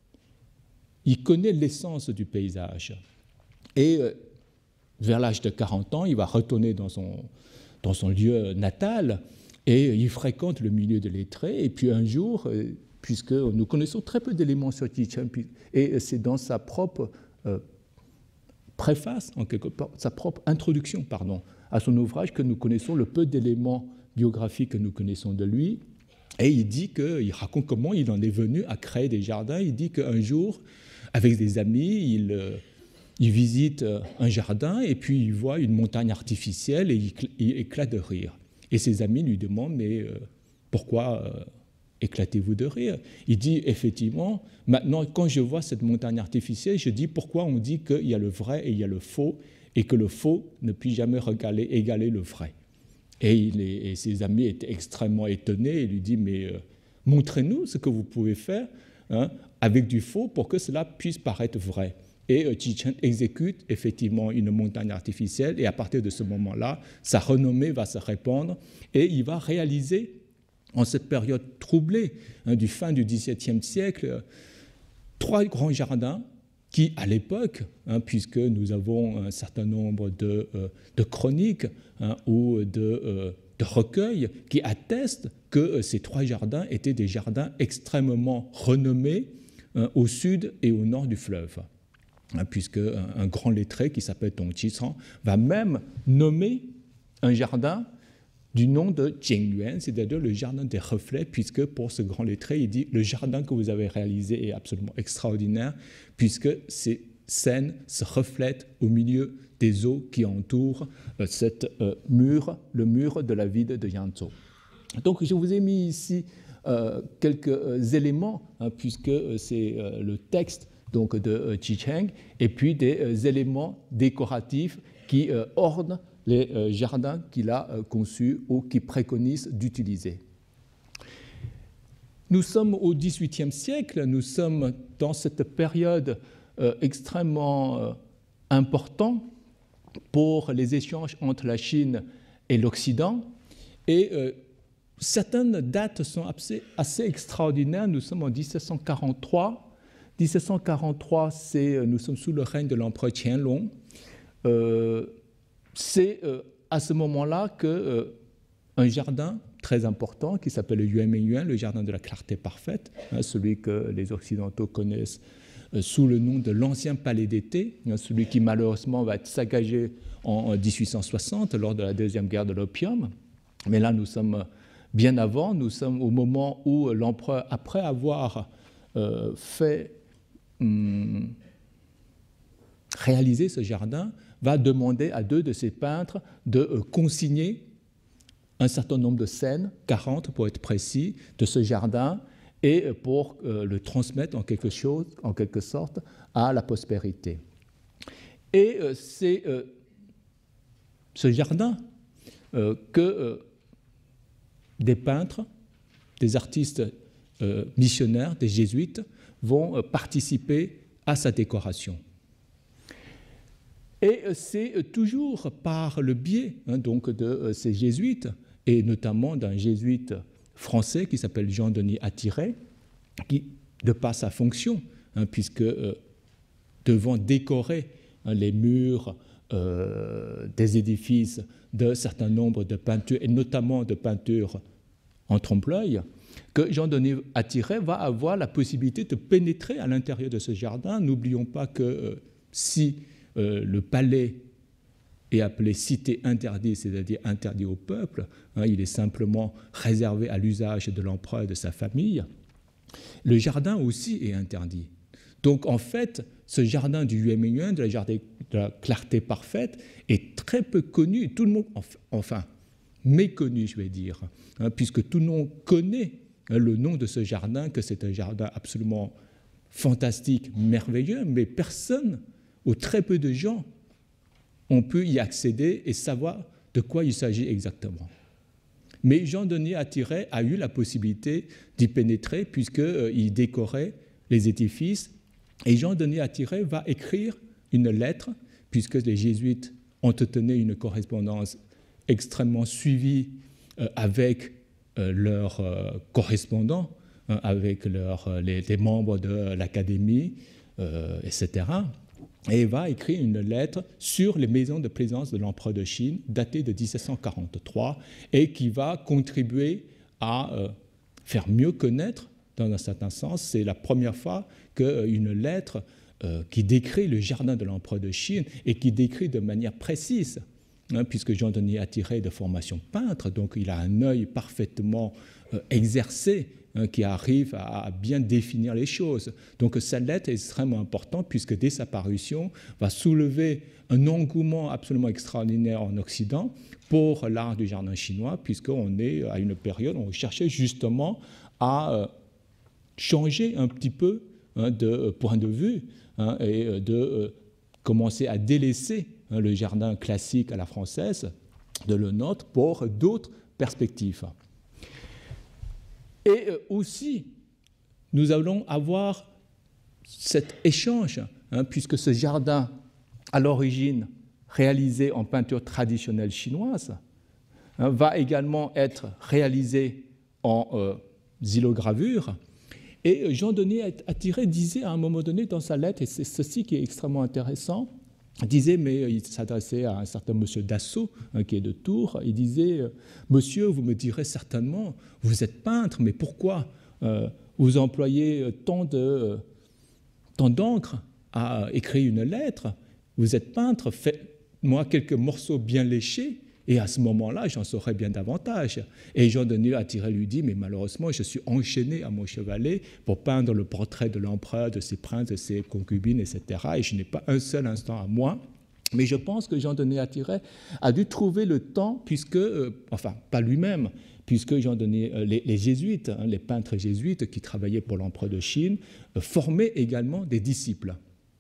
il connaît l'essence du paysage. Et vers l'âge de 40 ans, il va retourner dans son lieu natal, et il fréquente le milieu de lettrés. Et puis un jour, puisque nous connaissons très peu d'éléments sur Qi Cheng, et c'est dans sa propre préface, en quelque sorte, sa propre introduction, à son ouvrage, que nous connaissons le peu d'éléments biographiques que nous connaissons de lui. Et il raconte comment il en est venu à créer des jardins. Il dit qu'un jour, avec des amis, il visite un jardin, et puis il voit une montagne artificielle, et il éclate de rire. Et ses amis lui demandent, mais pourquoi éclatez-vous de rire? Il dit, effectivement, maintenant, quand je vois cette montagne artificielle, je dis, pourquoi on dit qu'il y a le vrai et il y a le faux, et que le faux ne peut jamais égaler le vrai? Et ses amis étaient extrêmement étonnés, et lui disent, mais montrez-nous ce que vous pouvez faire avec du faux pour que cela puisse paraître vrai. Et Qi Cheng exécute effectivement une montagne artificielle, et à partir de ce moment-là, sa renommée va se répandre, et il va réaliser, en cette période troublée du fin du XVIIe siècle, 3 grands jardins qui, à l'époque, puisque nous avons un certain nombre de chroniques ou de recueils qui attestent que ces 3 jardins étaient des jardins extrêmement renommés au sud et au nord du fleuve, puisque un grand lettré qui s'appelle Dong Qizhang va même nommer un jardin du nom de Jingyuan, c'est-à-dire le jardin des reflets, puisque pour ce grand lettré, il dit « le jardin que vous avez réalisé est absolument extraordinaire, puisque ces scènes se reflètent au milieu des eaux qui entourent le mur de la ville de Yanzhou ». Donc je vous ai mis ici quelques éléments, puisque c'est le texte donc, de Qi Cheng, et puis des éléments décoratifs qui ornent les jardins qu'il a conçus ou qu'il préconise d'utiliser. Nous sommes au XVIIIe siècle, nous sommes dans cette période extrêmement importante pour les échanges entre la Chine et l'Occident, et certaines dates sont assez extraordinaires. Nous sommes en 1743. 1743, nous sommes sous le règne de l'empereur Qianlong. C'est à ce moment-là qu'un jardin très important qui s'appelle le Yuanmingyuan, le jardin de la clarté parfaite, celui que les Occidentaux connaissent sous le nom de l'ancien palais d'été, celui qui malheureusement va être saccagé en 1860 lors de la deuxième guerre de l'opium. Mais là, nous sommes bien avant, nous sommes au moment où l'empereur, après avoir réalisé ce jardin, va demander à 2 de ses peintres de consigner un certain nombre de scènes, 40 pour être précis, de ce jardin, et pour le transmettre en quelque sorte à la postérité. Et c'est ce jardin que des peintres, des artistes missionnaires, des jésuites, vont participer à sa décoration. Et c'est toujours par le biais donc de ces jésuites, et notamment d'un jésuite français qui s'appelle Jean-Denis Attiret, qui, de par sa fonction, puisque devant décorer les murs des édifices d'un certain nombre de peintures, et notamment de peintures en trompe-l'œil, que Jean-Denis Attiret va avoir la possibilité de pénétrer à l'intérieur de ce jardin. N'oublions pas que si le palais est appelé cité interdite, c'est-à-dire interdit au peuple, il est simplement réservé à l'usage de l'empereur et de sa famille, le jardin aussi est interdit. Donc en fait, ce jardin du Yuanmingyuan, de la clarté parfaite, est très peu connu, tout le monde, enfin méconnu je vais dire, puisque tout le monde connaît le nom de ce jardin, que c'est un jardin absolument fantastique, merveilleux, mais personne, ou très peu de gens, ont pu y accéder et savoir de quoi il s'agit exactement. Mais Jean-Denis Attiret a eu la possibilité d'y pénétrer puisqu'il décorait les édifices. Et Jean-Denis Attiret va écrire une lettre, puisque les jésuites entretenaient une correspondance extrêmement suivie avec leurs correspondants, avec les membres de l'académie, etc. Et il va écrire une lettre sur les maisons de plaisance de l'empereur de Chine, datée de 1743, et qui va contribuer à faire mieux connaître, dans un certain sens, c'est la première fois qu'une lettre qui décrit le jardin de l'empereur de Chine et qui décrit de manière précise, puisque Jean-Denis Attiret est de formation peintre, donc il a un œil parfaitement exercé, qui arrive à bien définir les choses. Donc cette lettre est extrêmement importante puisque dès sa parution va soulever un engouement absolument extraordinaire en Occident pour l'art du jardin chinois, puisqu'on est à une période où on cherchait justement à changer un petit peu de point de vue et de commencer à délaisser le jardin classique à la française de le nôtre pour d'autres perspectives. Et aussi, nous allons avoir cet échange, puisque ce jardin, à l'origine réalisé en peinture traditionnelle chinoise, va également être réalisé en xylogravure. Et Jean Denis Attiret disait à un moment donné dans sa lettre, et c'est ceci qui est extrêmement intéressant, disait, mais il s'adressait à un certain monsieur Dassault, qui est de Tours, il disait « Monsieur, vous me direz certainement, vous êtes peintre, mais pourquoi vous employez tant d'encre à écrire une lettre? Vous êtes peintre, faites-moi quelques morceaux bien léchés, et à ce moment-là, j'en saurai bien davantage. » Et Jean Denis Attiret lui dit « Mais malheureusement, je suis enchaîné à mon chevalet pour peindre le portrait de l'empereur, de ses princes, de ses concubines, etc. Et je n'ai pas un seul instant à moi. » Mais je pense que Jean Denis Attiret a dû trouver le temps, puisque, enfin, pas lui-même, puisque Jean Denis, les jésuites, les peintres jésuites qui travaillaient pour l'empereur de Chine, formaient également des disciples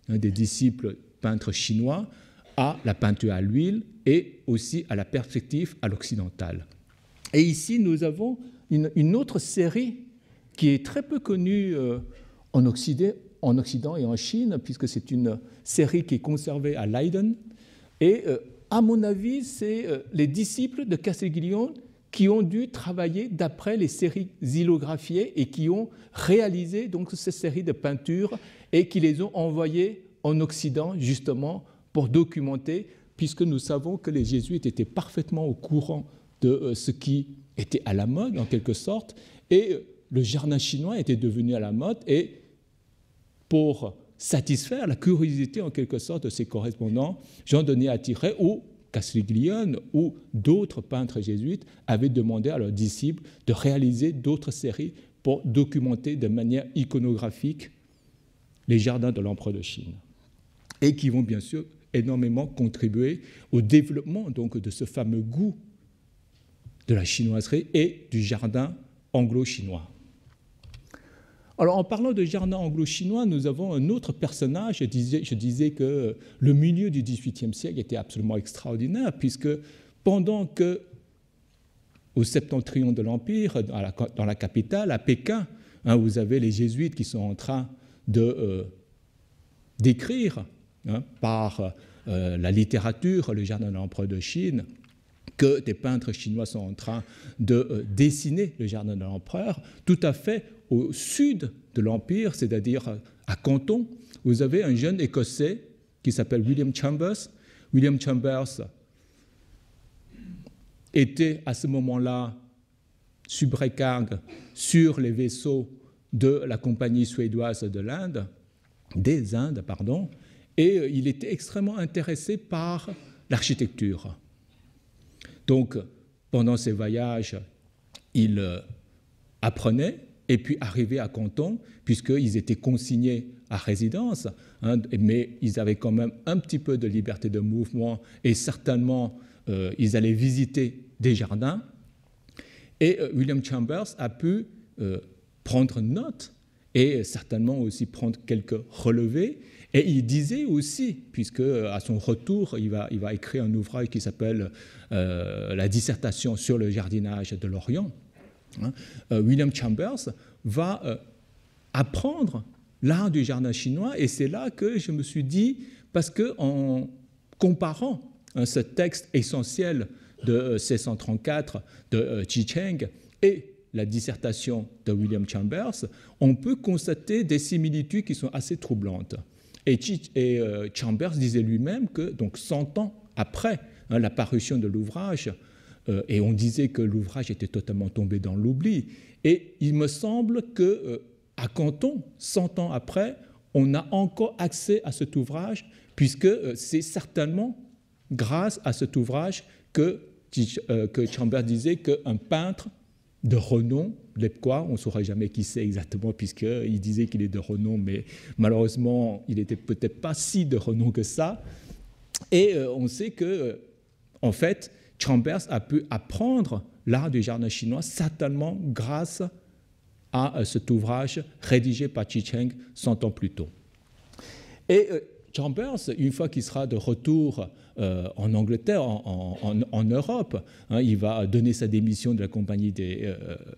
peintres chinois, à la peinture à l'huile et aussi à la perspective à l'occidental. Et ici, nous avons une autre série qui est très peu connue en Occident et en Chine, puisque c'est une série qui est conservée à Leiden. Et à mon avis, c'est les disciples de Castiglione qui ont dû travailler d'après les séries xylographiées et qui ont réalisé donc ces séries de peintures et qui les ont envoyées en Occident, justement, pour documenter, puisque nous savons que les jésuites étaient parfaitement au courant de ce qui était à la mode, en quelque sorte, et le jardin chinois était devenu à la mode, et pour satisfaire la curiosité, en quelque sorte, de ses correspondants, Jean Denis Attiret ou Castiglione ou d'autres peintres jésuites avaient demandé à leurs disciples de réaliser d'autres séries pour documenter de manière iconographique les jardins de l'empereur de Chine, et qui vont bien sûr énormément contribué au développement donc, de ce fameux goût de la chinoiserie et du jardin anglo-chinois. Alors, en parlant de jardin anglo-chinois, nous avons un autre personnage. Je disais que le milieu du XVIIIe siècle était absolument extraordinaire, puisque pendant que, au septentrion de l'Empire, dans la capitale, à Pékin, vous avez les jésuites qui sont en train d'écrire par la littérature, le jardin de l'empereur de Chine, que des peintres chinois sont en train de dessiner le jardin de l'empereur. Tout à fait au sud de l'Empire, c'est-à-dire à Canton, vous avez un jeune Écossais qui s'appelle William Chambers. William Chambers était à ce moment-là subrécargue sur les vaisseaux de la compagnie suédoise des Indes, pardon, et il était extrêmement intéressé par l'architecture. Donc, pendant ses voyages, il apprenait, et puis arrivait à Canton, puisqu'ils étaient consignés à résidence, mais ils avaient quand même un petit peu de liberté de mouvement, et certainement, ils allaient visiter des jardins. Et William Chambers a pu prendre note, et certainement aussi prendre quelques relevés. Et il disait aussi, puisque à son retour, il va écrire un ouvrage qui s'appelle La dissertation sur le jardinage de l'Orient, William Chambers va apprendre l'art du jardin chinois, et c'est là que je me suis dit, parce qu'en comparant ce texte essentiel de 1634 de Chi Cheng et la dissertation de William Chambers, on peut constater des similitudes qui sont assez troublantes. Et Chambers disait lui-même que, donc 100 ans après la parution de l'ouvrage, et on disait que l'ouvrage était totalement tombé dans l'oubli, et il me semble qu'à Canton, 100 ans après, on a encore accès à cet ouvrage, puisque c'est certainement grâce à cet ouvrage que Chambers disait qu'un peintre de renom, Lepkoa, on ne saura jamais qui c'est exactement, puisqu'il disait qu'il est de renom, mais malheureusement, il n'était peut-être pas si de renom que ça. Et on sait que, en fait, Chambers a pu apprendre l'art du jardin chinois certainement grâce à cet ouvrage rédigé par Chi Cheng 100 ans plus tôt. Et Chambers, une fois qu'il sera de retour en Angleterre, en Europe, il va donner sa démission de la Compagnie des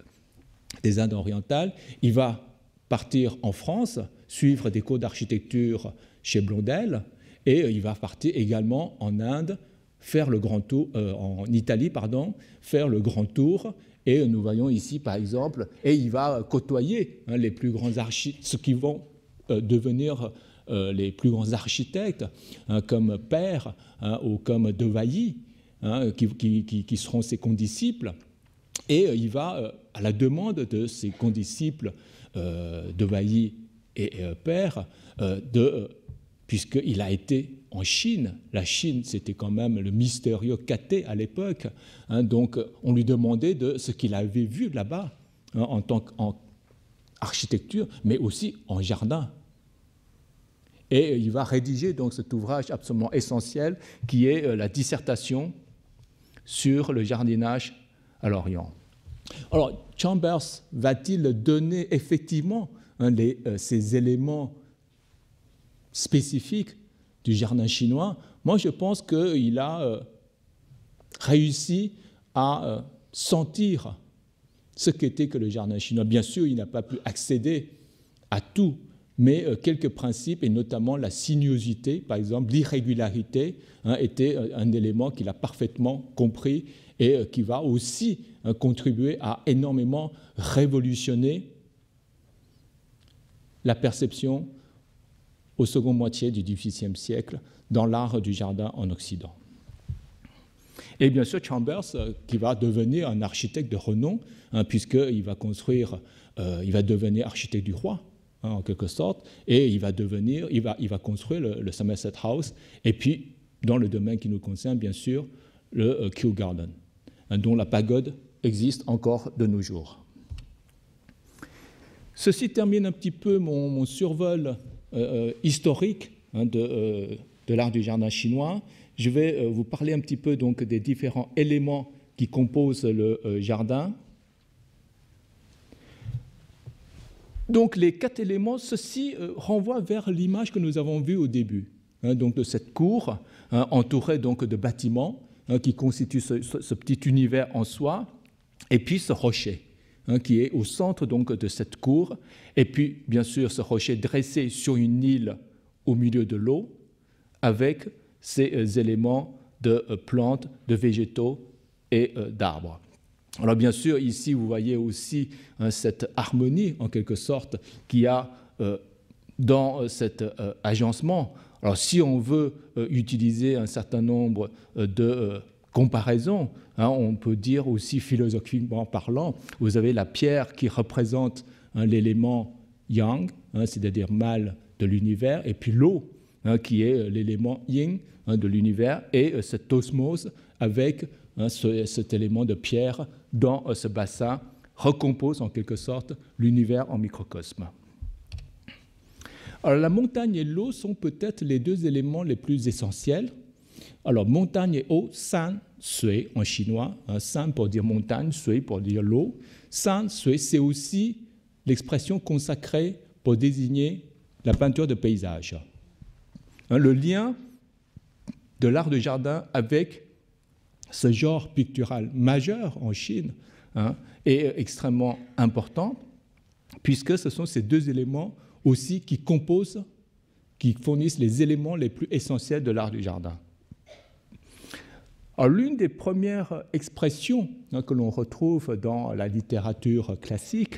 Indes orientales, il va partir en France, suivre des cours d'architecture chez Blondel, et il va partir également en Inde, faire le grand tour, en Italie, pardon, faire le grand tour, Et nous voyons ici, par exemple, et il va côtoyer les plus grands architectes, ceux qui vont devenir les plus grands architectes, comme Père ou comme De Vailly, qui seront ses condisciples. Et il va, à la demande de ses condisciples, De Vailly et Père, puisqu'il a été en Chine. La Chine, c'était quand même le mystérieux cathé à l'époque. Donc, on lui demandait de ce qu'il avait vu là-bas, en tant qu'architecture, mais aussi en jardin. Et il va rédiger donc cet ouvrage absolument essentiel, qui est la dissertation sur le jardinage à l'Orient. Alors, Chambers va-t-il donner effectivement ces éléments spécifiques du jardin chinois? Moi, je pense qu'il a réussi à sentir ce qu'était que le jardin chinois. Bien sûr, il n'a pas pu accéder à tout, mais quelques principes, et notamment la sinuosité, par exemple, l'irrégularité, était un élément qu'il a parfaitement compris et qui va aussi contribuer à énormément révolutionner la perception au second moitié du XVIIIe siècle dans l'art du jardin en Occident. Et bien sûr, Chambers, qui va devenir un architecte de renom, puisqu'il va il va devenir architecte du roi, en quelque sorte, et il va construire le Somerset House, et puis, dans le domaine qui nous concerne, bien sûr, le Kew Garden, dont la pagode existe encore de nos jours. Ceci termine un petit peu mon survol historique de l'art du jardin chinois. Je vais vous parler un petit peu donc des différents éléments qui composent le jardin. Donc les 4 éléments, ceci renvoie vers l'image que nous avons vue au début, donc de cette cour entourée donc de bâtiments qui constituent ce petit univers en soi, et puis ce rocher qui est au centre donc de cette cour, et puis bien sûr ce rocher dressé sur une île au milieu de l'eau, avec ces éléments de plantes, de végétaux et d'arbres. Alors bien sûr, ici, vous voyez aussi cette harmonie, en quelque sorte, qu'il y a dans cet agencement. Alors si on veut utiliser un certain nombre de comparaisons, on peut dire aussi philosophiquement parlant, vous avez la pierre qui représente l'élément yang, c'est-à-dire mâle de l'univers, et puis l'eau, qui est l'élément yin de l'univers, et cette osmose avec cet élément de pierre dans ce bassin recompose en quelque sorte l'univers en microcosme. Alors la montagne et l'eau sont peut-être les 2 éléments les plus essentiels. Alors montagne et eau, san, sui en chinois, san pour dire montagne, sui pour dire l'eau. San, sui, c'est aussi l'expression consacrée pour désigner la peinture de paysage. Le lien de l'art de jardin avec ce genre pictural majeur en Chine est extrêmement important, puisque ce sont ces 2 éléments aussi qui composent, qui fournissent les éléments les plus essentiels de l'art du jardin. Alors, l'une des premières expressions que l'on retrouve dans la littérature classique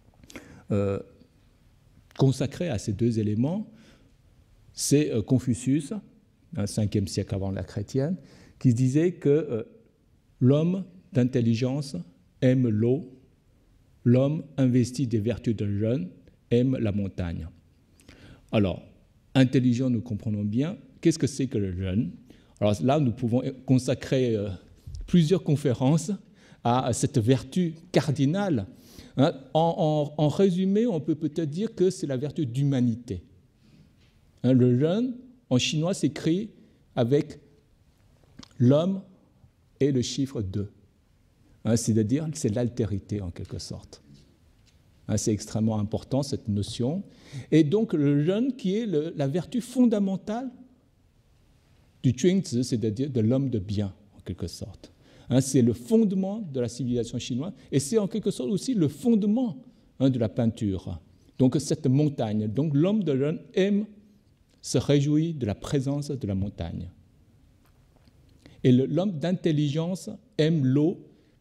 consacrée à ces 2 éléments, c'est Confucius, au 5e siècle avant l'ère chrétienne, qui disait que l'homme d'intelligence aime l'eau, l'homme investi des vertus d'un jeune aime la montagne. Alors, intelligent, nous comprenons bien. Qu'est-ce que c'est que le jeune? Alors là, nous pouvons consacrer plusieurs conférences à cette vertu cardinale. En résumé, on peut peut-être dire que c'est la vertu d'humanité. Le jeune, en chinois, s'écrit avec l'homme et le chiffre 2. C'est-à-dire, c'est l'altérité en quelque sorte. C'est extrêmement important, cette notion. Et donc, le jeune qui est la vertu fondamentale du Chuingzi, c'est-à-dire de l'homme de bien, en quelque sorte. C'est le fondement de la civilisation chinoise et c'est en quelque sorte aussi le fondement de la peinture. Donc, cette montagne. Donc, l'homme de jeune aime, se réjouit de la présence de la montagne. Et l'homme d'intelligence aime l'eau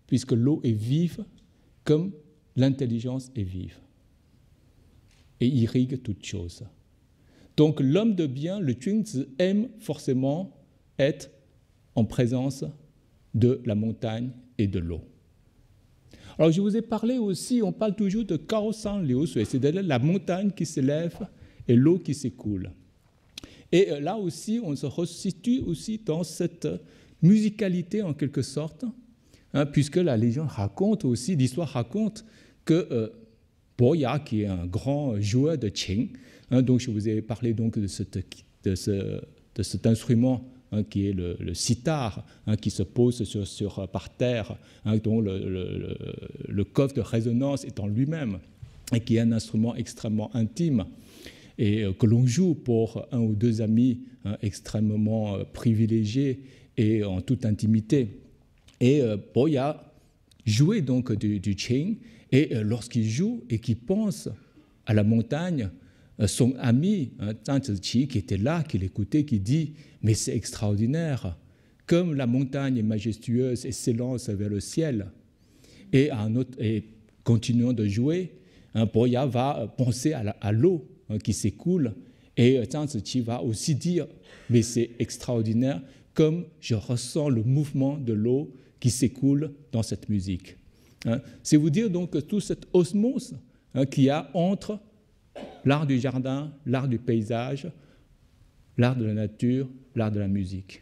puisque l'eau est vive comme l'intelligence est vive et irrigue toute chose. Donc l'homme de bien, le Zhuangzi, aime forcément être en présence de la montagne et de l'eau. Alors je vous ai parlé aussi, on parle toujours de Kao San Liu Sui, c'est-à-dire la montagne qui s'élève et l'eau qui s'écoule. Et là aussi, on se resitue aussi dans cette musicalité en quelque sorte, hein, puisque la légende raconte aussi, l'histoire raconte que Bo Ya, qui est un grand joueur de qin, hein, donc je vous ai parlé donc de cet instrument, hein, qui est le sitar, hein, qui se pose par terre, hein, dont le coffre de résonance est en lui-même, et qui est un instrument extrêmement intime, et que l'on joue pour un ou deux amis, hein, extrêmement privilégiés et en toute intimité. Et Bo Ya jouait donc du qin, et lorsqu'il joue et qu'il pense à la montagne, son ami, Zhang Ziqi, qui était là, qui l'écoutait, qui dit « Mais c'est extraordinaire, comme la montagne est majestueuse et s'élance vers le ciel. » Et continuant de jouer, Bo Ya va penser à l'eau qui s'écoule, et Zhang Ziqi va aussi dire « Mais c'est extraordinaire, comme je ressens le mouvement de l'eau qui s'écoule dans cette musique. » C'est vous dire donc toute cette osmose qu'il y a entre l'art du jardin, l'art du paysage, l'art de la nature, l'art de la musique.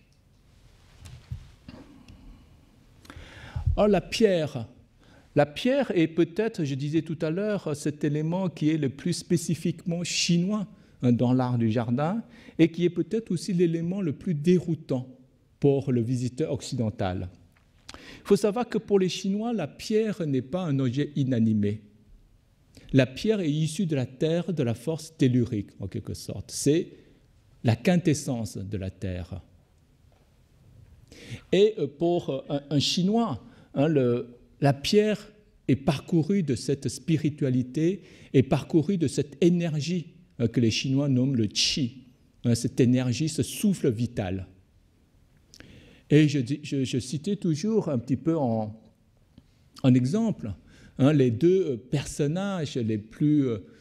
Alors la pierre est peut-être, je disais tout à l'heure, cet élément qui est le plus spécifiquement chinois dans l'art du jardin et qui est peut-être aussi l'élément le plus déroutant pour le visiteur occidental. Il faut savoir que pour les Chinois, la pierre n'est pas un objet inanimé. La pierre est issue de la terre, de la force tellurique, en quelque sorte. C'est la quintessence de la terre. Et pour un Chinois, hein, la pierre est parcourue de cette spiritualité, est parcourue de cette énergie que les Chinois nomment le qi, hein, cette énergie, ce souffle vital. Et je citais toujours un petit peu en exemple, hein, les deux personnages les plus,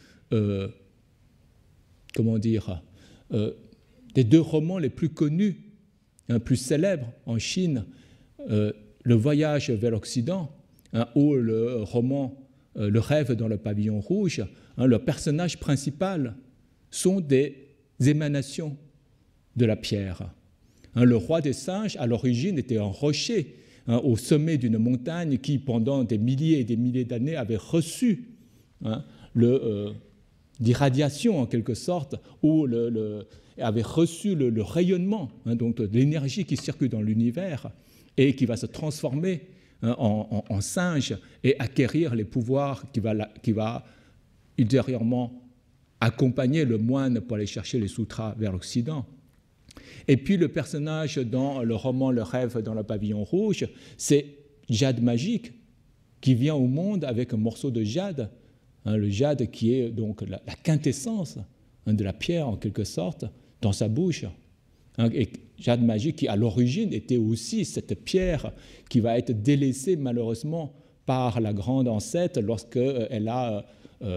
les deux romans les plus connus, hein, plus célèbres en Chine, Le voyage vers l'Occident, hein, ou le roman Le rêve dans le pavillon rouge, hein, leurs personnages principaux sont des émanations de la pierre. Le roi des singes, à l'origine, était un rocher, hein, au sommet d'une montagne qui, pendant des milliers et des milliers d'années, avait reçu, hein, l'irradiation, en quelque sorte, ou avait reçu le rayonnement, hein, donc de l'énergie qui circule dans l'univers et qui va se transformer, hein, en singe et acquérir les pouvoirs qui va ultérieurement accompagner le moine pour aller chercher les sutras vers l'Occident. Et puis le personnage dans le roman Le rêve dans le pavillon rouge, c'est Jade magique qui vient au monde avec un morceau de jade, hein, le jade qui est donc la quintessence, hein, de la pierre en quelque sorte, dans sa bouche. Hein, et Jade magique qui à l'origine était aussi cette pierre qui va être délaissée malheureusement par la grande ancêtre lorsqu'elle a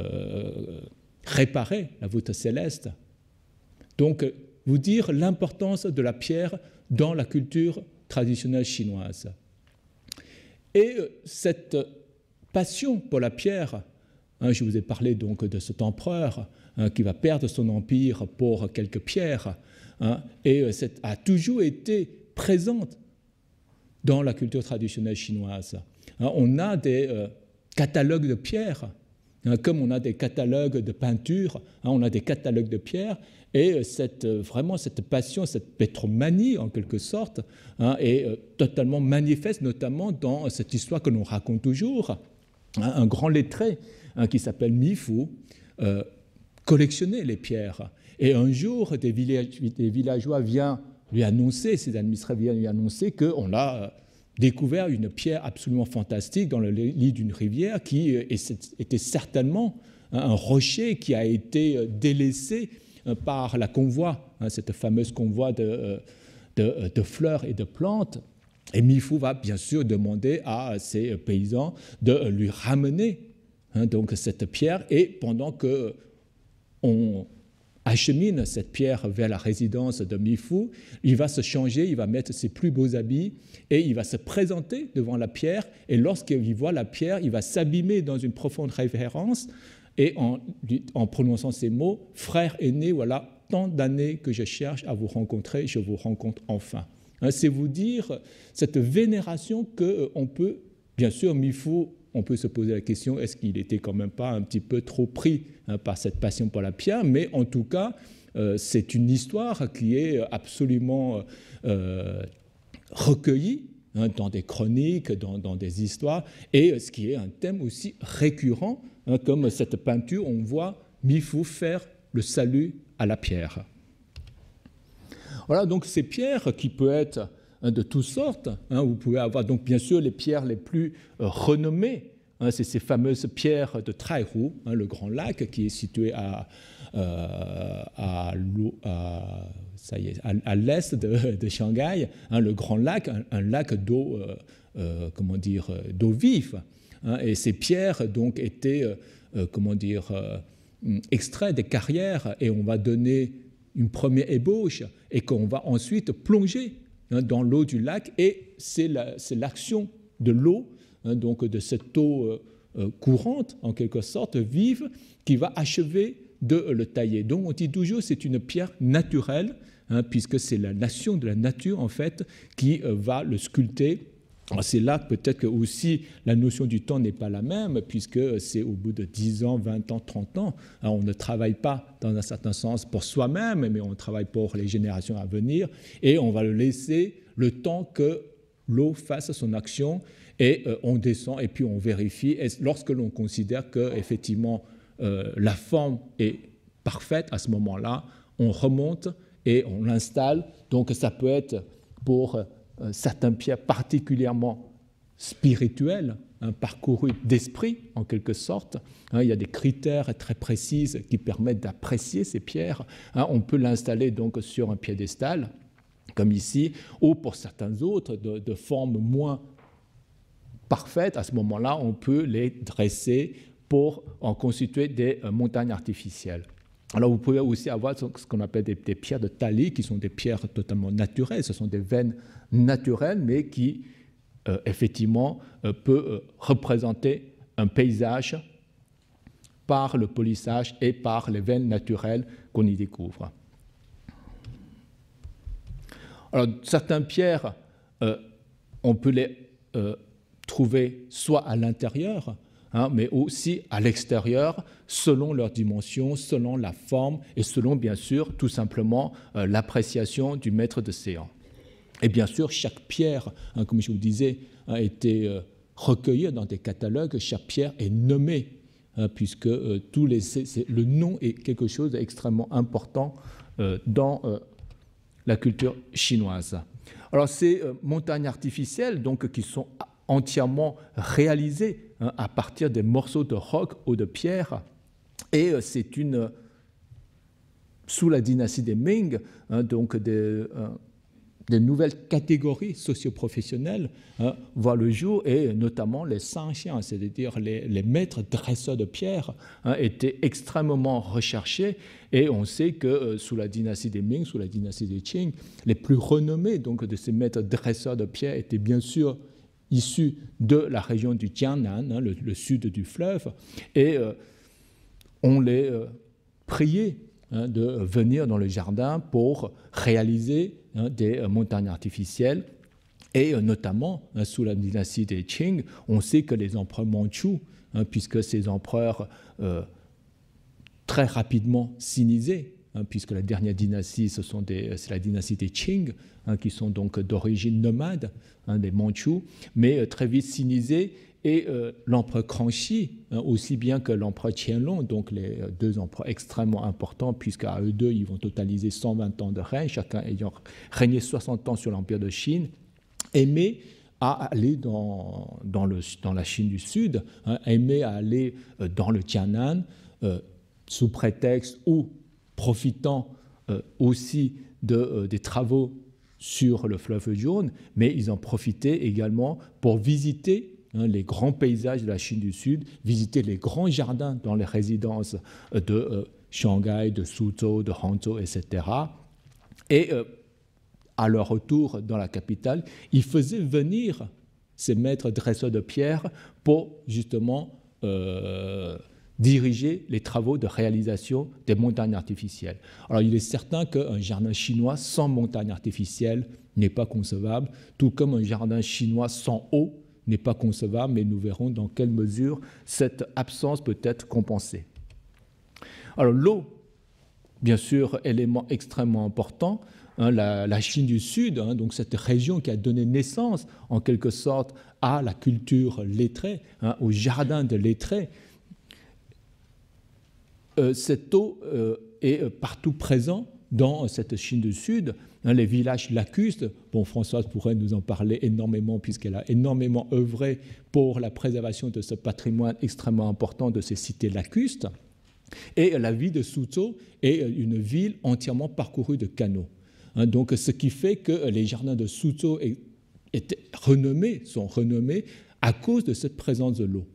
réparé la voûte céleste. Donc, vous dire l'importance de la pierre dans la culture traditionnelle chinoise. Et cette passion pour la pierre, hein, je vous ai parlé donc de cet empereur, hein, qui va perdre son empire pour quelques pierres, hein, et a toujours été présente dans la culture traditionnelle chinoise. Hein, on a des catalogues de pierres, hein, comme on a des catalogues de peinture, hein, on a des catalogues de pierres. Et vraiment cette passion, cette pétromanie en quelque sorte, hein, est totalement manifeste, notamment dans cette histoire que l'on raconte toujours. Hein, un grand lettré, hein, qui s'appelle Mi Fu collectionnait les pierres. Et un jour, des villageois viennent lui annoncer, ses administrés viennent lui annoncer qu'on a découvert une pierre absolument fantastique dans le lit d'une rivière qui était certainement un rocher qui a été délaissé par la convoi, hein, cette fameuse convoi de fleurs et de plantes, Et Mifu va bien sûr demander à ses paysans de lui ramener donc cette pierre, et pendant qu'on achemine cette pierre vers la résidence de Mifu, il va se changer, il va mettre ses plus beaux habits et il va se présenter devant la pierre, et lorsqu'il voit la pierre, il va s'abîmer dans une profonde révérence et en prononçant ces mots, « Frère aîné, voilà tant d'années que je cherche à vous rencontrer, je vous rencontre enfin ». C'est vous dire cette vénération qu'on peut, bien sûr, Mifu, on peut se poser la question, est-ce qu'il était quand même pas un petit peu trop pris par cette passion pour la pierre, mais en tout cas, c'est une histoire qui est absolument recueillie dans des chroniques, dans des histoires, et ce qui est un thème aussi récurrent, comme cette peinture, on voit Mifu faire le salut à la pierre. Voilà, donc ces pierres qui peuvent être de toutes sortes. Vous pouvez avoir donc bien sûr les pierres les plus renommées. C'est ces fameuses pierres de Taihu, le grand lac qui est situé à l'est de Shanghai, le grand lac, un lac d'eau, d'eau vive. Et ces pierres donc étaient, extraits des carrières, et on va donner une première ébauche et qu'on va ensuite plonger dans l'eau du lac, et c'est l'action de l'eau, donc de cette eau courante, en quelque sorte, vive, qui va achever de le tailler. Donc on dit toujours que c'est une pierre naturelle, puisque c'est la nation de la nature, en fait, qui va le sculpter. C'est là peut-être que aussi la notion du temps n'est pas la même, puisque c'est au bout de 10 ans, 20 ans, 30 ans. Alors on ne travaille pas dans un certain sens pour soi-même, mais on travaille pour les générations à venir, et on va le laisser le temps que l'eau fasse son action, et on descend et puis on vérifie. Et lorsque l'on considère qu'effectivement la forme est parfaite, à ce moment-là, on remonte et on l'installe. Donc ça peut être pour certaines pierres particulièrement spirituelles, parcourues d'esprit en quelque sorte. Il y a des critères très précis qui permettent d'apprécier ces pierres. On peut l'installer donc sur un piédestal, comme ici, ou pour certains autres de forme moins parfaite. À ce moment-là, on peut les dresser pour en constituer des montagnes artificielles. Alors, vous pouvez aussi avoir ce qu'on appelle des pierres de Tali, qui sont des pierres totalement naturelles. Ce sont des veines naturelles, mais qui, effectivement, peuvent représenter un paysage par le polissage et par les veines naturelles qu'on y découvre. Alors, certaines pierres, on peut les trouver soit à l'intérieur, mais aussi à l'extérieur, selon leur dimension, selon la forme et selon, bien sûr, tout simplement l'appréciation du maître de séance. Et bien sûr, chaque pierre, comme je vous disais, a été recueillie dans des catalogues. Chaque pierre est nommée, puisque le nom est quelque chose d'extrêmement important dans la culture chinoise. Alors, ces montagnes artificielles, donc, qui sont entièrement réalisées à partir des morceaux de roc ou de pierre, et c'est sous la dynastie des Ming, donc des nouvelles catégories socio-professionnelles voient le jour, et notamment les sanxians, c'est-à-dire les maîtres dresseurs de pierre, étaient extrêmement recherchés, et on sait que sous la dynastie des Ming, sous la dynastie des Qing, les plus renommés donc, de ces maîtres dresseurs de pierre étaient bien sûr issus de la région du Jiangnan, le sud du fleuve, et on les priait de venir dans le jardin pour réaliser des montagnes artificielles. Et notamment, sous la dynastie des Qing, on sait que les empereurs mandchous, puisque ces empereurs très rapidement sinisés, puisque la dernière dynastie, c'est la dynastie des Qing, qui sont donc d'origine nomade, des Mandchous, mais très vite sinisés. Et l'empereur Kangxi, aussi bien que l'empereur Qianlong, donc les deux empereurs extrêmement importants, puisqu'à eux deux, ils vont totaliser 120 ans de règne, chacun ayant régné 60 ans sur l'Empire de Chine, aimaient à aller dans la Chine du Sud, aimaient à aller dans le Jiangnan, sous prétexte ou profitant aussi des travaux sur le fleuve Jaune, mais ils en profitaient également pour visiter les grands paysages de la Chine du Sud, visiter les grands jardins dans les résidences de Shanghai, de Suzhou, de Hangzhou, etc. Et à leur retour dans la capitale, ils faisaient venir ces maîtres dresseurs de pierre pour justement diriger les travaux de réalisation des montagnes artificielles. Alors il est certain qu'un jardin chinois sans montagne artificielle n'est pas concevable, tout comme un jardin chinois sans eau n'est pas concevable, mais nous verrons dans quelle mesure cette absence peut être compensée. Alors l'eau, bien sûr, élément extrêmement important, la Chine du Sud, donc cette région qui a donné naissance en quelque sorte à la culture lettrée, au jardin de lettrés, cette eau est partout présente dans cette Chine du Sud. Les villages lacustres, bon, Françoise pourrait nous en parler énormément puisqu'elle a énormément œuvré pour la préservation de ce patrimoine extrêmement important de ces cités lacustres. Et la ville de Suzhou est une ville entièrement parcourue de canaux. Donc, ce qui fait que les jardins de Suzhou sont renommés à cause de cette présence de l'eau.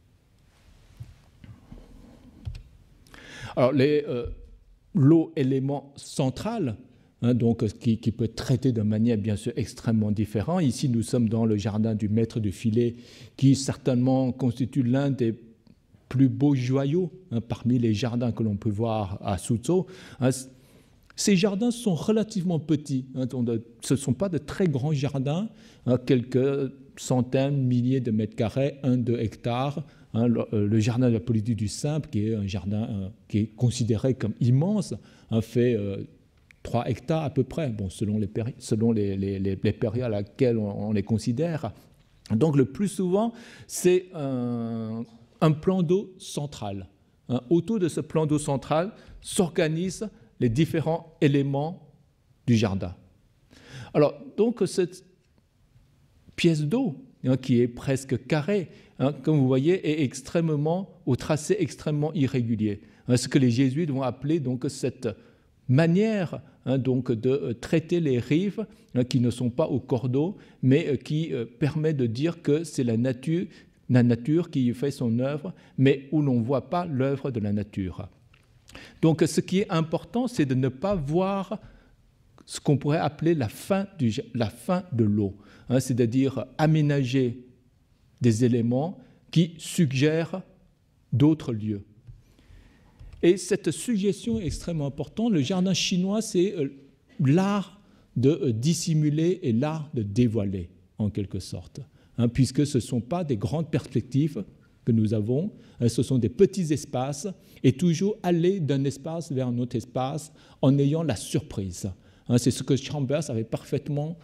Alors, l'eau, élément central, donc, qui peut être traité de manière bien sûr extrêmement différente. Ici, nous sommes dans le jardin du maître du filet, qui certainement constitue l'un des plus beaux joyaux parmi les jardins que l'on peut voir à Suzhou. Ces jardins sont relativement petits. Ce ne sont pas de très grands jardins, quelques centaines, milliers de mètres carrés, 1-2 hectares. Le jardin de la politique du simple, qui est un jardin qui est considéré comme immense, fait 3 hectares à peu près, bon, selon les périodes à laquelle on les considère. Donc le plus souvent, c'est un plan d'eau central. Autour de ce plan d'eau central s'organisent les différents éléments du jardin. Alors, donc, cette pièce d'eau, qui est presque carrée, comme vous voyez, est au tracé extrêmement irrégulier. Ce que les jésuites vont appeler donc cette manière donc de traiter les rives qui ne sont pas au cours d'eau, mais qui permet de dire que c'est la nature qui fait son œuvre, mais où l'on ne voit pas l'œuvre de la nature. Donc, ce qui est important, c'est de ne pas voir ce qu'on pourrait appeler la fin de l'eau, c'est-à-dire aménager des éléments qui suggèrent d'autres lieux. Et cette suggestion est extrêmement importante. Le jardin chinois, c'est l'art de dissimuler et l'art de dévoiler, en quelque sorte, puisque ce ne sont pas des grandes perspectives que nous avons, ce sont des petits espaces, et toujours aller d'un espace vers un autre espace en ayant la surprise. C'est ce que Chambers avait parfaitement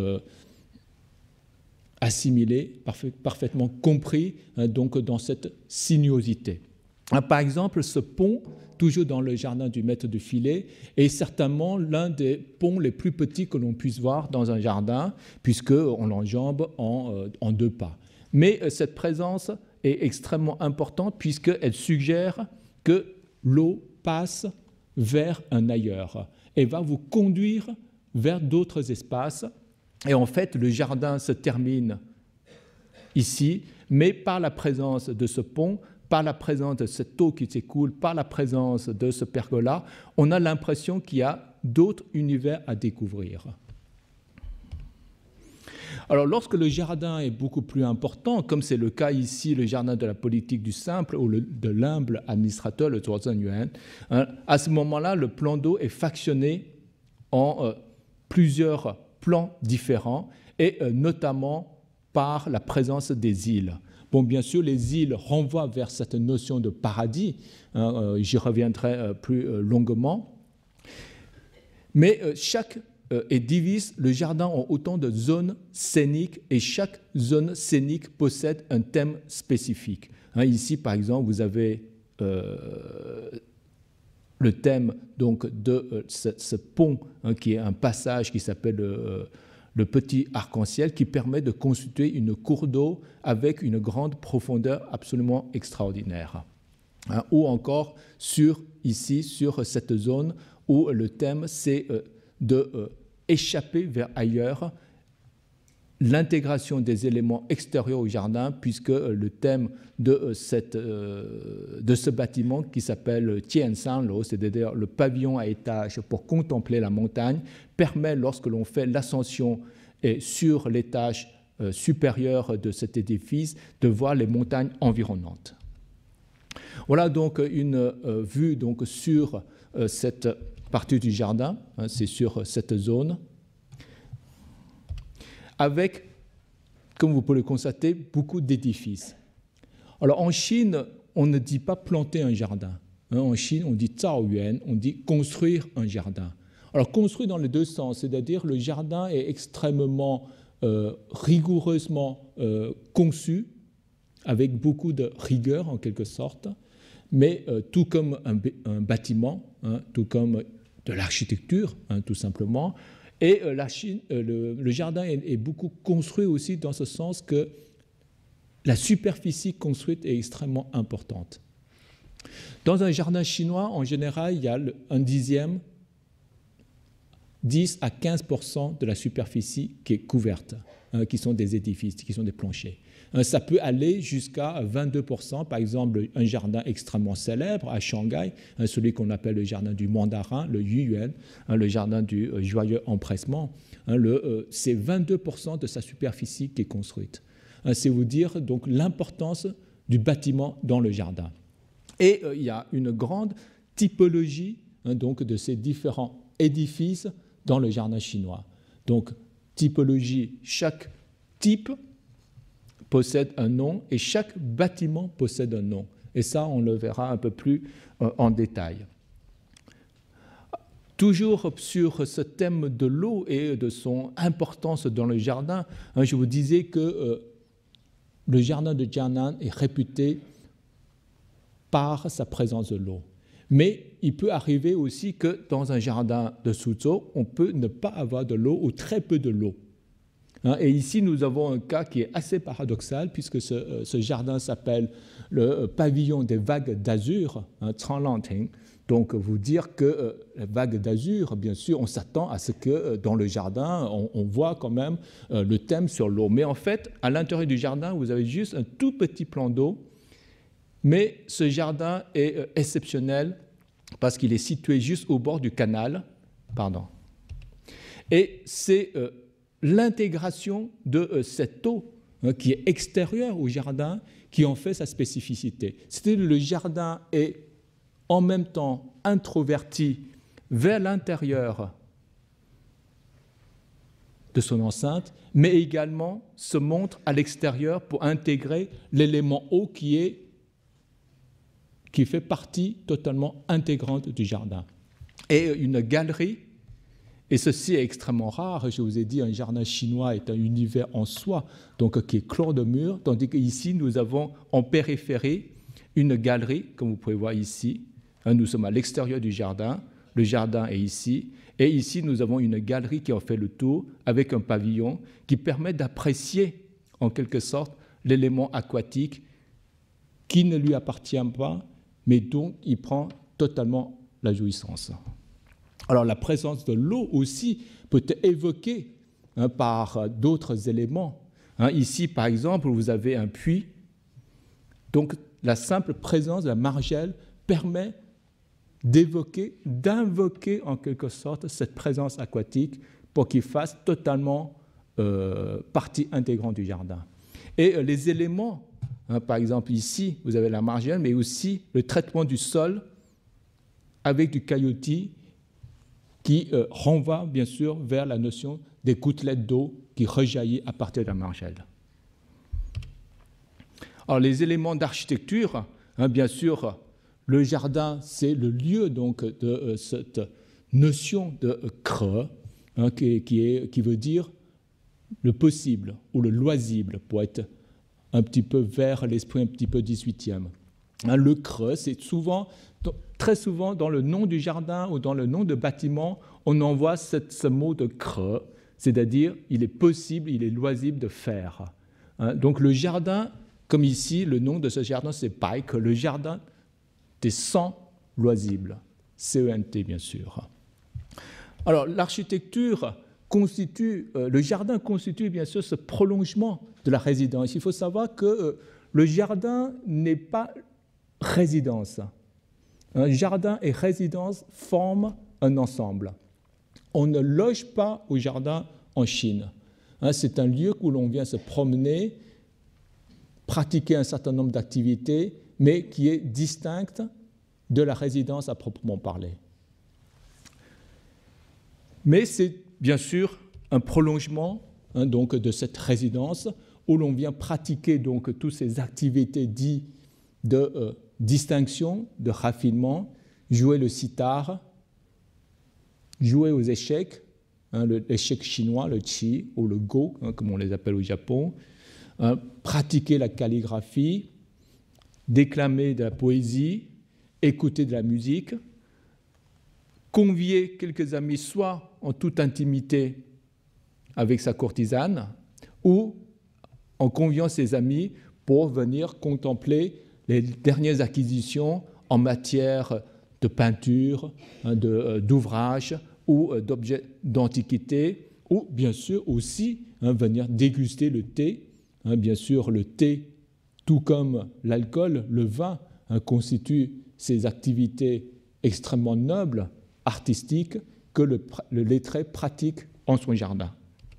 assimilé, parfaitement compris donc dans cette sinuosité. Par exemple, ce pont, toujours dans le jardin du maître du filet, est certainement l'un des ponts les plus petits que l'on puisse voir dans un jardin, puisqu'on l'enjambe en 2 pas. Mais cette présence est extrêmement importante puisqu'elle suggère que l'eau passe vers un ailleurs et va vous conduire vers d'autres espaces. Et en fait, le jardin se termine ici, mais par la présence de ce pont, par la présence de cette eau qui s'écoule, par la présence de ce pergola, on a l'impression qu'il y a d'autres univers à découvrir. Alors, lorsque le jardin est beaucoup plus important, comme c'est le cas ici, le jardin de la politique du simple ou de l'humble administrateur, le Zuozhenyuan, à ce moment-là, le plan d'eau est factionné en plusieurs plans différents et notamment par la présence des îles. Bon, bien sûr, les îles renvoient vers cette notion de paradis, j'y reviendrai plus longuement, mais chaque et divise le jardin en autant de zones scéniques et chaque zone scénique possède un thème spécifique. Ici, par exemple, vous avez le thème donc, de ce pont qui est un passage qui s'appelle le petit arc-en-ciel qui permet de constituer une cour d'eau avec une grande profondeur absolument extraordinaire. Ou encore ici sur cette zone où le thème c'est de échapper vers ailleurs l'intégration des éléments extérieurs au jardin, puisque le thème de ce bâtiment qui s'appelle Tiansanlo, c'est-à-dire le pavillon à étage pour contempler la montagne, permet, lorsque l'on fait l'ascension sur l'étage supérieur de cet édifice, de voir les montagnes environnantes. Voilà donc une vue donc, sur cette partie du jardin, hein, c'est sur cette zone, avec, comme vous pouvez le constater, beaucoup d'édifices. Alors en Chine, on ne dit pas planter un jardin. Hein, en Chine, on dit zaoyuan, on dit construire un jardin. Alors construire dans les deux sens, c'est-à-dire le jardin est extrêmement rigoureusement conçu, avec beaucoup de rigueur en quelque sorte, mais tout comme un bâtiment, hein, tout comme de l'architecture, hein, tout simplement. Et le jardin est beaucoup construit aussi dans ce sens que la superficie construite est extrêmement importante. Dans un jardin chinois, en général, il y a un dixième, 10 à 15% de la superficie qui est couverte, hein, qui sont des édifices, qui sont des planchers. Ça peut aller jusqu'à 22%, par exemple, un jardin extrêmement célèbre à Shanghai, celui qu'on appelle le jardin du mandarin, le Yuyuan, le jardin du joyeux empressement. C'est 22% de sa superficie qui est construite. C'est vous dire donc l'importance du bâtiment dans le jardin. Et il y a une grande typologie donc, de ces différents édifices dans le jardin chinois. Donc, typologie, chaque type possède un nom et chaque bâtiment possède un nom. Et ça, on le verra un peu plus en détail. Toujours sur ce thème de l'eau et de son importance dans le jardin, hein, je vous disais que le jardin de Jiangnan est réputé par sa présence de l'eau. Mais il peut arriver aussi que dans un jardin de Suzhou, on peut ne pas avoir de l'eau ou très peu de l'eau. Et ici, nous avons un cas qui est assez paradoxal, puisque ce jardin s'appelle le pavillon des vagues d'azur, hein, Changlanting. Donc, vous dire que les vagues d'azur, bien sûr, on s'attend à ce que dans le jardin, on voit quand même le thème sur l'eau. Mais en fait, à l'intérieur du jardin, vous avez juste un tout petit plan d'eau. Mais ce jardin est exceptionnel parce qu'il est situé juste au bord du canal. Pardon. Et c'est l'intégration de cette eau qui est extérieure au jardin qui en fait sa spécificité. C'est-à-dire que le jardin est en même temps introverti vers l'intérieur de son enceinte, mais également se montre à l'extérieur pour intégrer l'élément eau qui fait partie totalement intégrante du jardin. Et une galerie, et ceci est extrêmement rare, je vous ai dit, un jardin chinois est un univers en soi, donc qui est clos de murs, tandis qu'ici, nous avons en périphérie une galerie, comme vous pouvez voir ici. Nous sommes à l'extérieur du jardin, le jardin est ici, et ici, nous avons une galerie qui en fait le tour, avec un pavillon qui permet d'apprécier, en quelque sorte, l'élément aquatique qui ne lui appartient pas, mais dont il prend totalement la jouissance. Alors la présence de l'eau aussi peut être évoquée par d'autres éléments. Ici, par exemple, vous avez un puits. Donc la simple présence de la margelle permet d'invoquer en quelque sorte cette présence aquatique pour qu'il fasse totalement partie intégrante du jardin. Et les éléments, par exemple ici, vous avez la margelle, mais aussi le traitement du sol avec du cailloutis qui renvoie bien sûr vers la notion des gouttelettes d'eau qui rejaillit à partir de la margelle. Alors les éléments d'architecture, bien sûr, le jardin, c'est le lieu donc de cette notion de creux, qui veut dire le possible ou le loisible, pour être un petit peu vers l'esprit un petit peu 18e. Le creux, c'est très souvent dans le nom du jardin ou dans le nom de bâtiment, on envoie ce mot de creux, c'est-à-dire il est possible, il est loisible de faire. Donc le jardin, comme ici, le nom de ce jardin, c'est Paik, le jardin des 100 loisibles, CENT bien sûr. Alors l'architecture le jardin constitue bien sûr ce prolongement de la résidence. Il faut savoir que le jardin n'est pas résidence. Un jardin et résidence forment un ensemble. On ne loge pas au jardin en Chine. C'est un lieu où l'on vient se promener, pratiquer un certain nombre d'activités, mais qui est distincte de la résidence à proprement parler. Mais c'est bien sûr un prolongement donc, de cette résidence où l'on vient pratiquer donc, toutes ces activités dites de distinction, de raffinement, jouer le sitar, jouer aux échecs, l'échec chinois, le qi ou le go, comme on les appelle au Japon, pratiquer la calligraphie, déclamer de la poésie, écouter de la musique, convier quelques amis soit en toute intimité avec sa courtisane ou en conviant ses amis pour venir contempler les dernières acquisitions en matière de peinture, d'ouvrages ou d'objets d'antiquité, ou bien sûr aussi venir déguster le thé. Bien sûr, le thé, tout comme l'alcool, le vin, constitue ces activités extrêmement nobles, artistiques, que le lettré pratique en son jardin.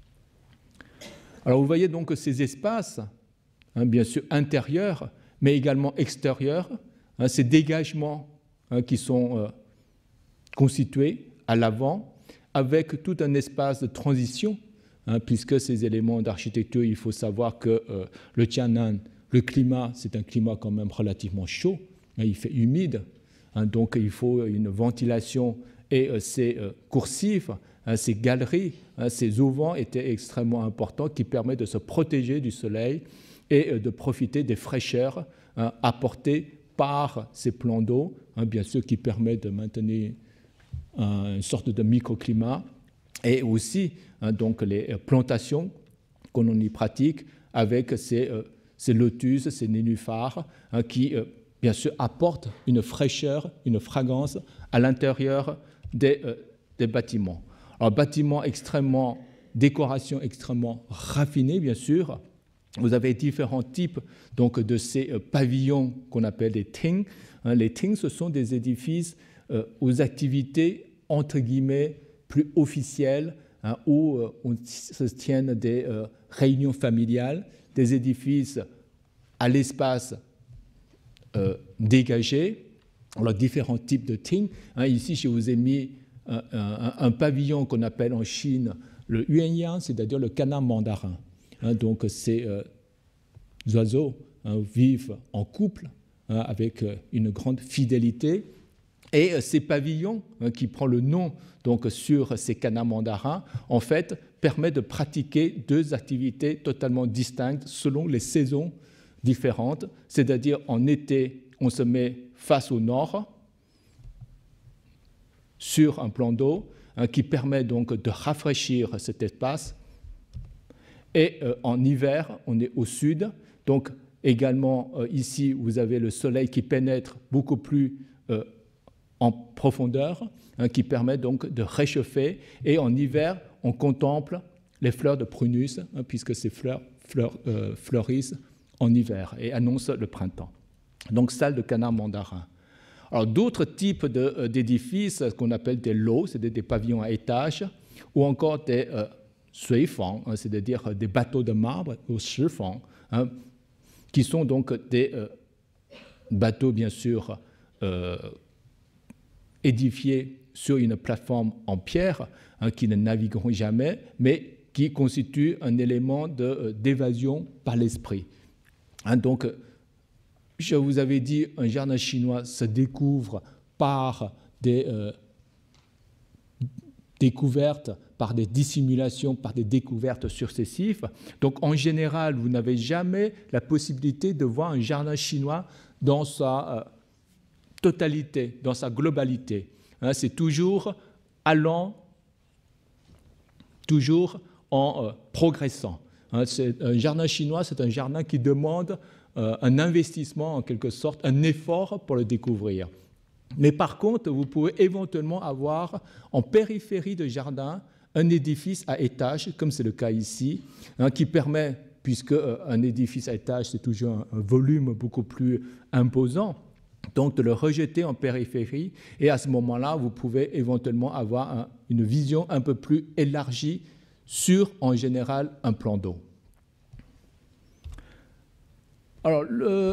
Alors vous voyez donc ces espaces, bien sûr intérieurs, mais également extérieurs, ces dégagements qui sont constitués à l'avant, avec tout un espace de transition, puisque ces éléments d'architecture, il faut savoir que le Tiannan, le climat, c'est un climat quand même relativement chaud, il fait humide, donc il faut une ventilation et ces coursives, ces galeries, ces auvents étaient extrêmement importants qui permettent de se protéger du soleil et de profiter des fraîcheurs apportées par ces plans d'eau, bien sûr qui permettent de maintenir une sorte de microclimat, et aussi donc les plantations qu'on y pratique avec ces lotus, ces nénuphars qui bien sûr apportent une fraîcheur, une fragrance à l'intérieur des bâtiments. Alors bâtiments extrêmement, décoration extrêmement raffinée bien sûr. Vous avez différents types donc, de ces pavillons qu'on appelle des ting. Les ting, ce sont des édifices aux activités entre guillemets plus officielles où on se tiennent des réunions familiales, des édifices à l'espace dégagé. Alors différents types de ting. Ici, je vous ai mis un pavillon qu'on appelle en Chine le yuanyang, c'est-à-dire le canard mandarin. Donc ces oiseaux vivent en couple avec une grande fidélité. Et ces pavillons, qui prend le nom donc, sur ces canards mandarins, en fait, permet de pratiquer deux activités totalement distinctes selon les saisons différentes. C'est-à-dire en été, on se met face au nord, sur un plan d'eau, qui permet donc de rafraîchir cet espace. Et en hiver, on est au sud. Donc également, ici, vous avez le soleil qui pénètre beaucoup plus en profondeur, qui permet donc de réchauffer. Et en hiver, on contemple les fleurs de prunus, puisque ces fleurs fleurissent en hiver et annoncent le printemps. Donc salle de canard mandarin. Alors d'autres types d'édifices, ce qu'on appelle des lots, c'est des pavillons à étages, ou encore des suifang, c'est-à-dire des bateaux de marbre, ou shifang, qui sont donc des bateaux, bien sûr, édifiés sur une plateforme en pierre, qui ne navigueront jamais, mais qui constituent un élément d'évasion par l'esprit. Donc, je vous avais dit, un jardin chinois se découvre par des découvertes, par des dissimulations, par des découvertes successives. Donc, en général, vous n'avez jamais la possibilité de voir un jardin chinois dans sa totalité, dans sa globalité. C'est toujours allant, toujours en progressant. Un jardin chinois, c'est un jardin qui demande un investissement, en quelque sorte, un effort pour le découvrir. Mais par contre, vous pouvez éventuellement avoir en périphérie de jardin un édifice à étage, comme c'est le cas ici, qui permet, puisque un édifice à étage, c'est toujours un volume beaucoup plus imposant, donc de le rejeter en périphérie, et à ce moment-là, vous pouvez éventuellement avoir une vision un peu plus élargie sur, en général, un plan d'eau. Alors,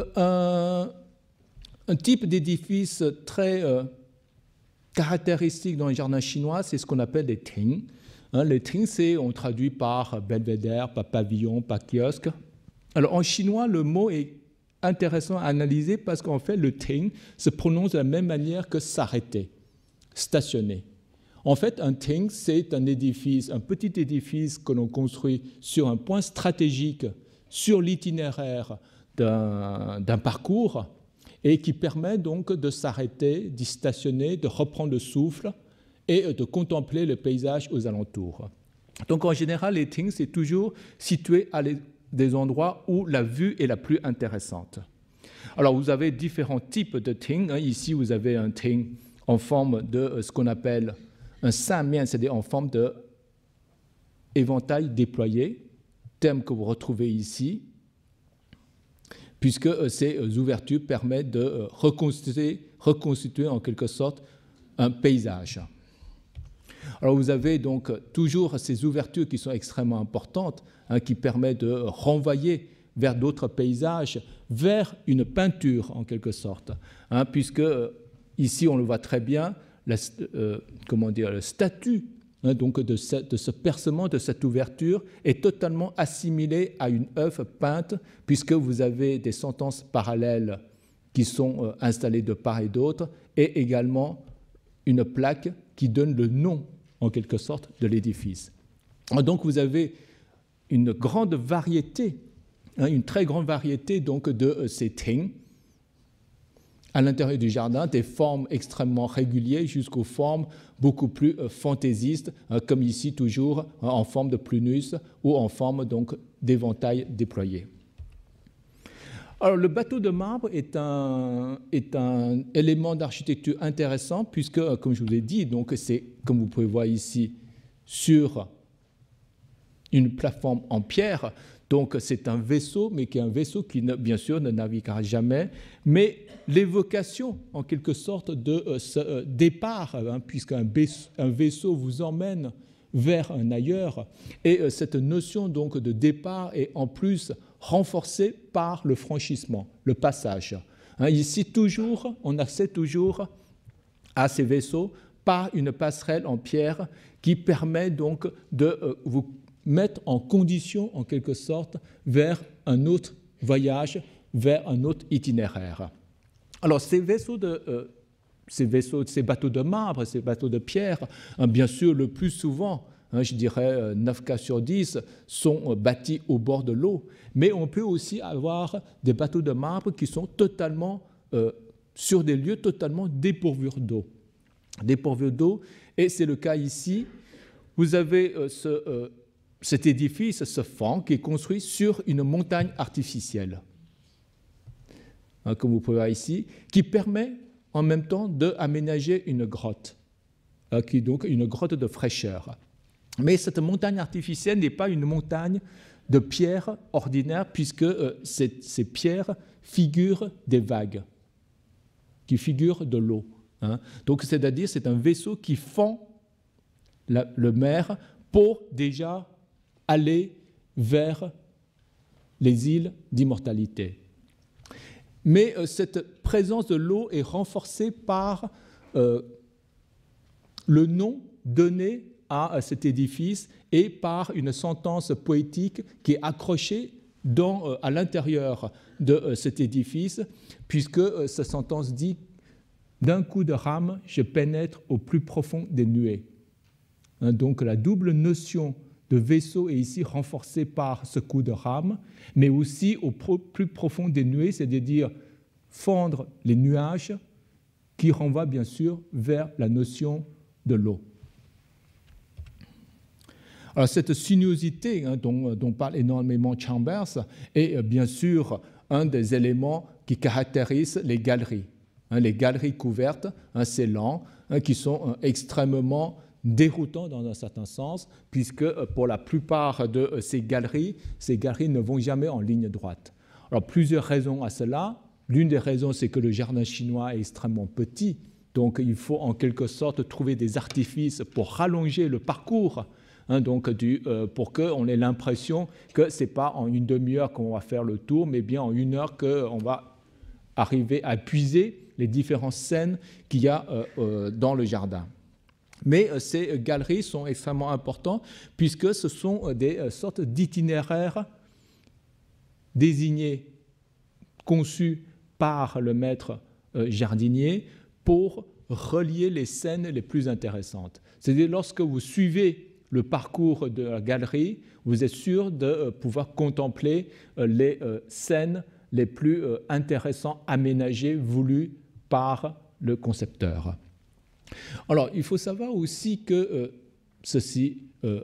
un type d'édifice très caractéristique dans les jardins chinois, c'est ce qu'on appelle les ting. Les ting, on traduit par belvédère, par pavillon, par kiosque. Alors, en chinois, le mot est intéressant à analyser parce qu'en fait, le ting se prononce de la même manière que s'arrêter, stationner. En fait, un ting, c'est un édifice, un petit édifice que l'on construit sur un point stratégique, sur l'itinéraire d'un parcours, et qui permet donc de s'arrêter, d'y stationner, de reprendre le souffle et de contempler le paysage aux alentours. Donc en général, les tings, c'est toujours situé à des endroits où la vue est la plus intéressante. Alors vous avez différents types de tings. Ici, vous avez un ting en forme de ce qu'on appelle un sanmian, c'est-à-dire en forme d'éventail déployé, terme que vous retrouvez ici, puisque ces ouvertures permettent de reconstituer en quelque sorte un paysage. Alors vous avez donc toujours ces ouvertures qui sont extrêmement importantes, qui permettent de renvoyer vers d'autres paysages, vers une peinture en quelque sorte, puisque ici on le voit très bien, le statut donc de ce percement, de cette ouverture, est totalement assimilé à une œuvre peinte, puisque vous avez des sentences parallèles qui sont installées de part et d'autre, et également une plaque qui donne le nom, en quelque sorte, de l'édifice. Donc vous avez une grande variété, une très grande variété donc, de ces ting à l'intérieur du jardin, des formes extrêmement régulières jusqu'aux formes beaucoup plus fantaisistes, comme ici toujours en forme de prunus ou en forme donc d'éventail déployé. Alors le bateau de marbre est un élément d'architecture intéressant puisque, comme je vous l'ai dit, donc c'est, comme vous pouvez voir ici, sur une plateforme en pierre. Donc c'est un vaisseau, mais qui est un vaisseau qui, bien sûr, ne naviguera jamais. Mais l'évocation, en quelque sorte, de ce départ, puisqu'un vaisseau vous emmène vers un ailleurs, et cette notion donc de départ est en plus renforcée par le franchissement, le passage. Ici, toujours, on accède toujours à ces vaisseaux par une passerelle en pierre qui permet donc de vous mettre en condition, en quelque sorte, vers un autre voyage, vers un autre itinéraire. Alors, ces bateaux de marbre, ces bateaux de pierre, bien sûr, le plus souvent, je dirais 9 cas sur 10, sont bâtis au bord de l'eau. Mais on peut aussi avoir des bateaux de marbre qui sont totalement sur des lieux totalement dépourvus d'eau. Et c'est le cas ici. Vous avez cet édifice, ce fang, qui est construit sur une montagne artificielle, comme vous pouvez voir ici, qui permet en même temps d'aménager une grotte, qui est donc une grotte de fraîcheur. Mais cette montagne artificielle n'est pas une montagne de pierres ordinaires, puisque ces pierres figurent des vagues, qui figurent de l'eau. Donc, c'est-à-dire, c'est un vaisseau qui fend le mer pour déjà aller vers les îles d'immortalité. Mais cette présence de l'eau est renforcée par le nom donné à cet édifice et par une sentence poétique qui est accrochée à l'intérieur de cet édifice, puisque cette sentence dit « D'un coup de rame, je pénètre au plus profond des nuées ». Donc la double notion de vaisseau est ici renforcée par ce coup de rame, mais aussi au plus profond des nuées, c'est-à-dire fendre les nuages, qui renvoie bien sûr vers la notion de l'eau. Alors cette sinuosité dont parle énormément Chambers est bien sûr un des éléments qui caractérisent les galeries. Les galeries couvertes, ces lands, qui sont extrêmement déroutant dans un certain sens, puisque pour la plupart de ces galeries ne vont jamais en ligne droite. Alors, plusieurs raisons à cela. L'une des raisons, c'est que le jardin chinois est extrêmement petit, donc il faut en quelque sorte trouver des artifices pour rallonger le parcours, donc pour qu'on ait l'impression que ce n'est pas en une demi-heure qu'on va faire le tour, mais bien en 1 heure qu'on va arriver à puiser les différentes scènes qu'il y a dans le jardin. Mais ces galeries sont extrêmement importantes puisque ce sont des sortes d'itinéraires désignés, conçus par le maître jardinier pour relier les scènes les plus intéressantes. C'est-à-dire lorsque vous suivez le parcours de la galerie, vous êtes sûr de pouvoir contempler les scènes les plus intéressantes, aménagées, voulues par le concepteur. Alors, il faut savoir aussi que ceci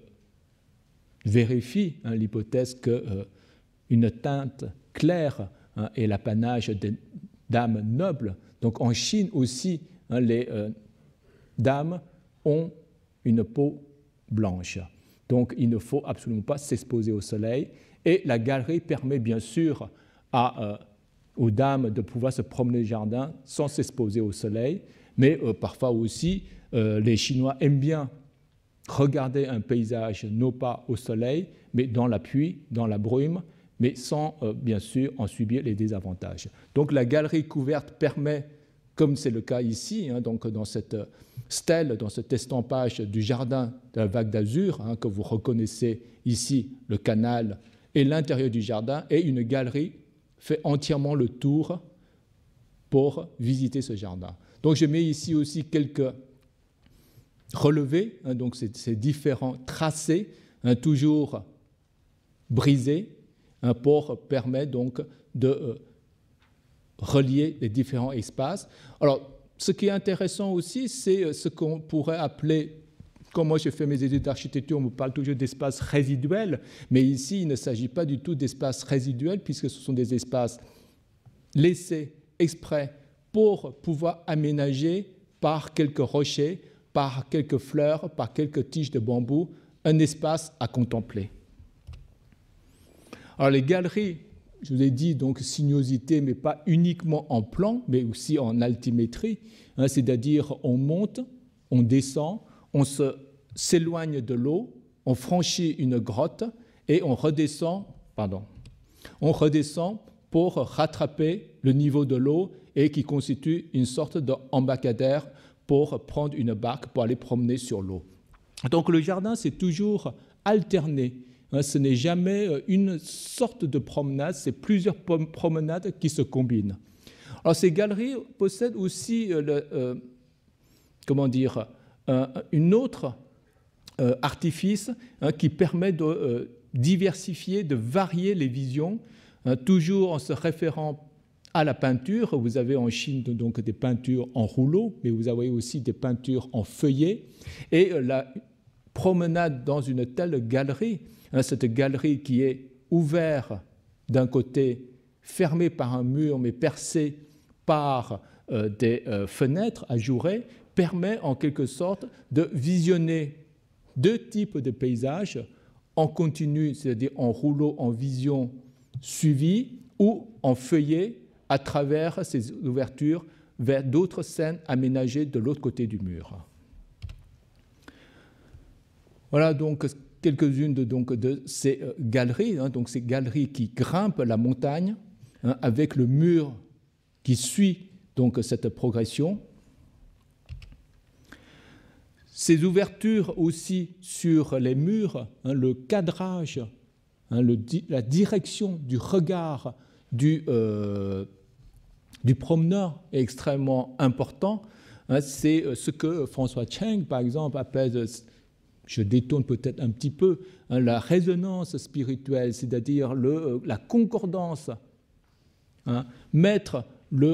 vérifie l'hypothèse qu'une teinte claire est l'apanage des dames nobles. Donc, en Chine aussi, les dames ont une peau blanche. Donc, il ne faut absolument pas s'exposer au soleil. Et la galerie permet bien sûr aux dames de pouvoir se promener au jardin sans s'exposer au soleil. Mais parfois aussi, les Chinois aiment bien regarder un paysage, non pas au soleil, mais dans la pluie, dans la brume, mais sans, bien sûr, en subir les désavantages. Donc la galerie couverte permet, comme c'est le cas ici, donc dans cette stèle, dans cet estampage du jardin de la Vague d'Azur, que vous reconnaissez ici, le canal et l'intérieur du jardin, et une galerie fait entièrement le tour pour visiter ce jardin. Donc je mets ici aussi quelques relevés, donc ces différents tracés, toujours brisés, pour permettre donc de relier les différents espaces. Alors, ce qui est intéressant aussi, c'est ce qu'on pourrait appeler, comme moi je fais mes études d'architecture, on me parle toujours d'espaces résiduels, mais ici il ne s'agit pas du tout d'espaces résiduels, puisque ce sont des espaces laissés exprès pour pouvoir aménager par quelques rochers, par quelques fleurs, par quelques tiges de bambou, un espace à contempler. Alors les galeries, je vous ai dit donc sinuosité, mais pas uniquement en plan, mais aussi en altimétrie, c'est-à-dire on monte, on descend, on s'éloigne de l'eau, on franchit une grotte et on redescend pour rattraper le niveau de l'eau et qui constitue une sorte d'embarcadère pour prendre une barque pour aller promener sur l'eau. Donc le jardin, c'est toujours alterné. Ce n'est jamais une sorte de promenade, c'est plusieurs promenades qui se combinent. Alors ces galeries possèdent aussi une autre artifice qui permet de diversifier, de varier les visions, toujours en se référant à la peinture. Vous avez en Chine donc des peintures en rouleau, mais vous avez aussi des peintures en feuillet. Et la promenade dans une telle galerie, cette galerie qui est ouverte d'un côté, fermée par un mur, mais percée par des fenêtres ajourées, permet en quelque sorte de visionner deux types de paysages en continu, c'est-à-dire en rouleau, en vision suivie, ou en feuillet à travers ces ouvertures vers d'autres scènes aménagées de l'autre côté du mur. Voilà donc quelques-unes de ces galeries, donc ces galeries qui grimpent la montagne avec le mur qui suit donc cette progression. Ces ouvertures aussi sur les murs, le cadrage, la direction du regard du promeneur est extrêmement important. C'est ce que François Cheng, par exemple, appelle, je détourne peut-être un petit peu, la résonance spirituelle, c'est-à-dire la concordance. Mettre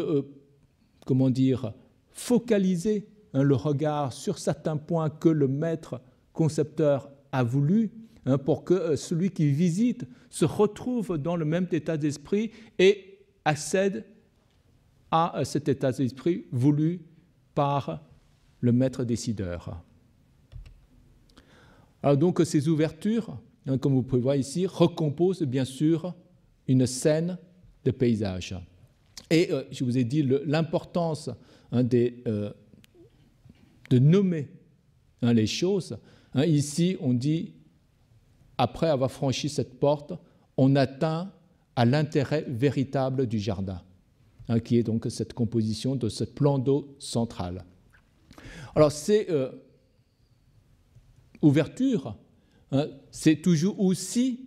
focaliser le regard sur certains points que le maître concepteur a voulu, pour que celui qui visite se retrouve dans le même état d'esprit et accède à cet état d'esprit voulu par le maître décideur. Alors donc ces ouvertures, comme vous pouvez voir ici, recomposent bien sûr une scène de paysage. Et je vous ai dit l'importance de nommer les choses. Ici, on dit, après avoir franchi cette porte, on atteint à l'intérêt véritable du jardin, qui est donc cette composition de ce plan d'eau central. Alors ces ouvertures, c'est toujours aussi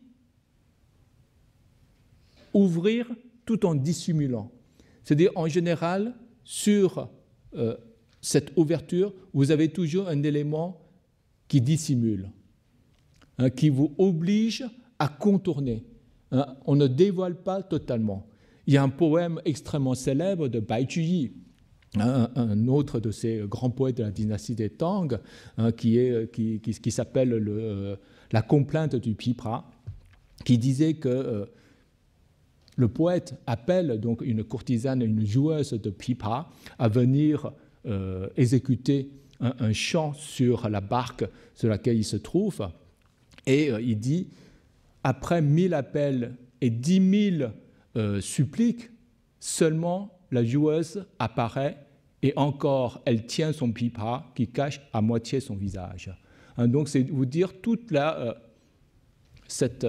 ouvrir tout en dissimulant. C'est-à-dire, en général, sur cette ouverture, vous avez toujours un élément qui dissimule, qui vous oblige à contourner. On ne dévoile pas totalement. Il y a un poème extrêmement célèbre de Bai Juyi, un autre de ces grands poètes de la dynastie des Tang, qui s'appelle La complainte du Pipra, qui disait que le poète appelle donc une courtisane, une joueuse de pipa, à venir exécuter un chant sur la barque sur laquelle il se trouve. Et il dit, après 1000 appels et 10 000 suppliques, seulement la joueuse apparaît et encore elle tient son pipa qui cache à moitié son visage. Donc c'est vous dire toute cette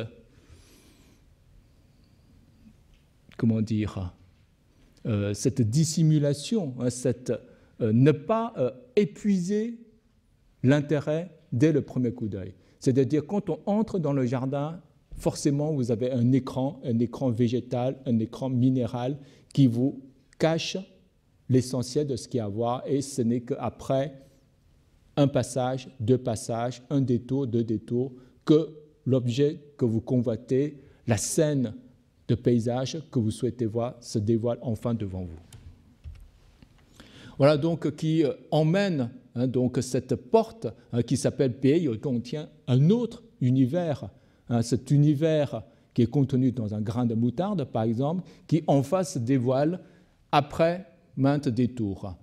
cette dissimulation, ne pas épuiser l'intérêt dès le premier coup d'œil. C'est-à-dire quand on entre dans le jardin, forcément vous avez un écran végétal, un écran minéral qui vous cache l'essentiel de ce qu'il y a à voir, et ce n'est qu'après un passage, 2 passages, un détour, 2 détours, que l'objet que vous convoitez, la scène de paysage que vous souhaitez voir se dévoile enfin devant vous. Voilà donc qui emmène donc cette porte qui s'appelle Pei, dont on tient un autre univers, cet univers qui est contenu dans un grain de moutarde par exemple, qui en face se dévoile après maintes détours.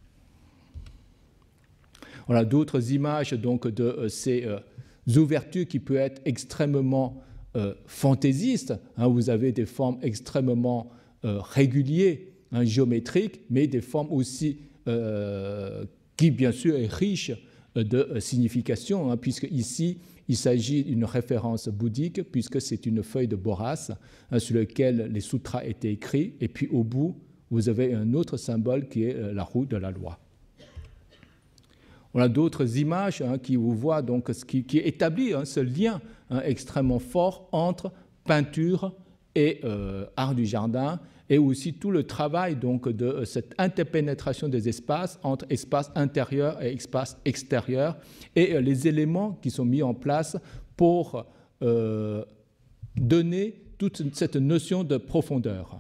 Voilà d'autres images donc de ces ouvertures qui peuvent être extrêmement fantaisistes. Vous avez des formes extrêmement régulières, géométriques, mais des formes aussi qui, bien sûr, est riche de signification, puisque ici, il s'agit d'une référence bouddhique, puisque c'est une feuille de boras sur laquelle les sutras étaient écrits, et puis au bout, vous avez un autre symbole qui est la roue de la loi. On a d'autres images qui vous voient donc qui établit ce lien extrêmement fort entre peinture et art du jardin, et aussi tout le travail donc de cette interpénétration des espaces entre espace intérieur et espace extérieur, et les éléments qui sont mis en place pour donner toute cette notion de profondeur.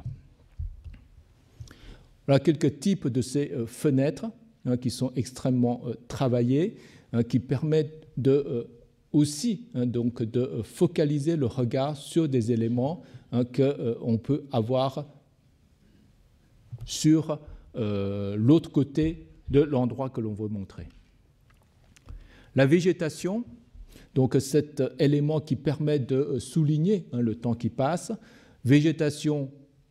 Voilà quelques types de ces fenêtres qui sont extrêmement travaillées, qui permettent aussi donc de focaliser le regard sur des éléments qu'on peut avoir sur l'autre côté de l'endroit que l'on veut montrer. La végétation, donc cet élément qui permet de souligner le temps qui passe, végétation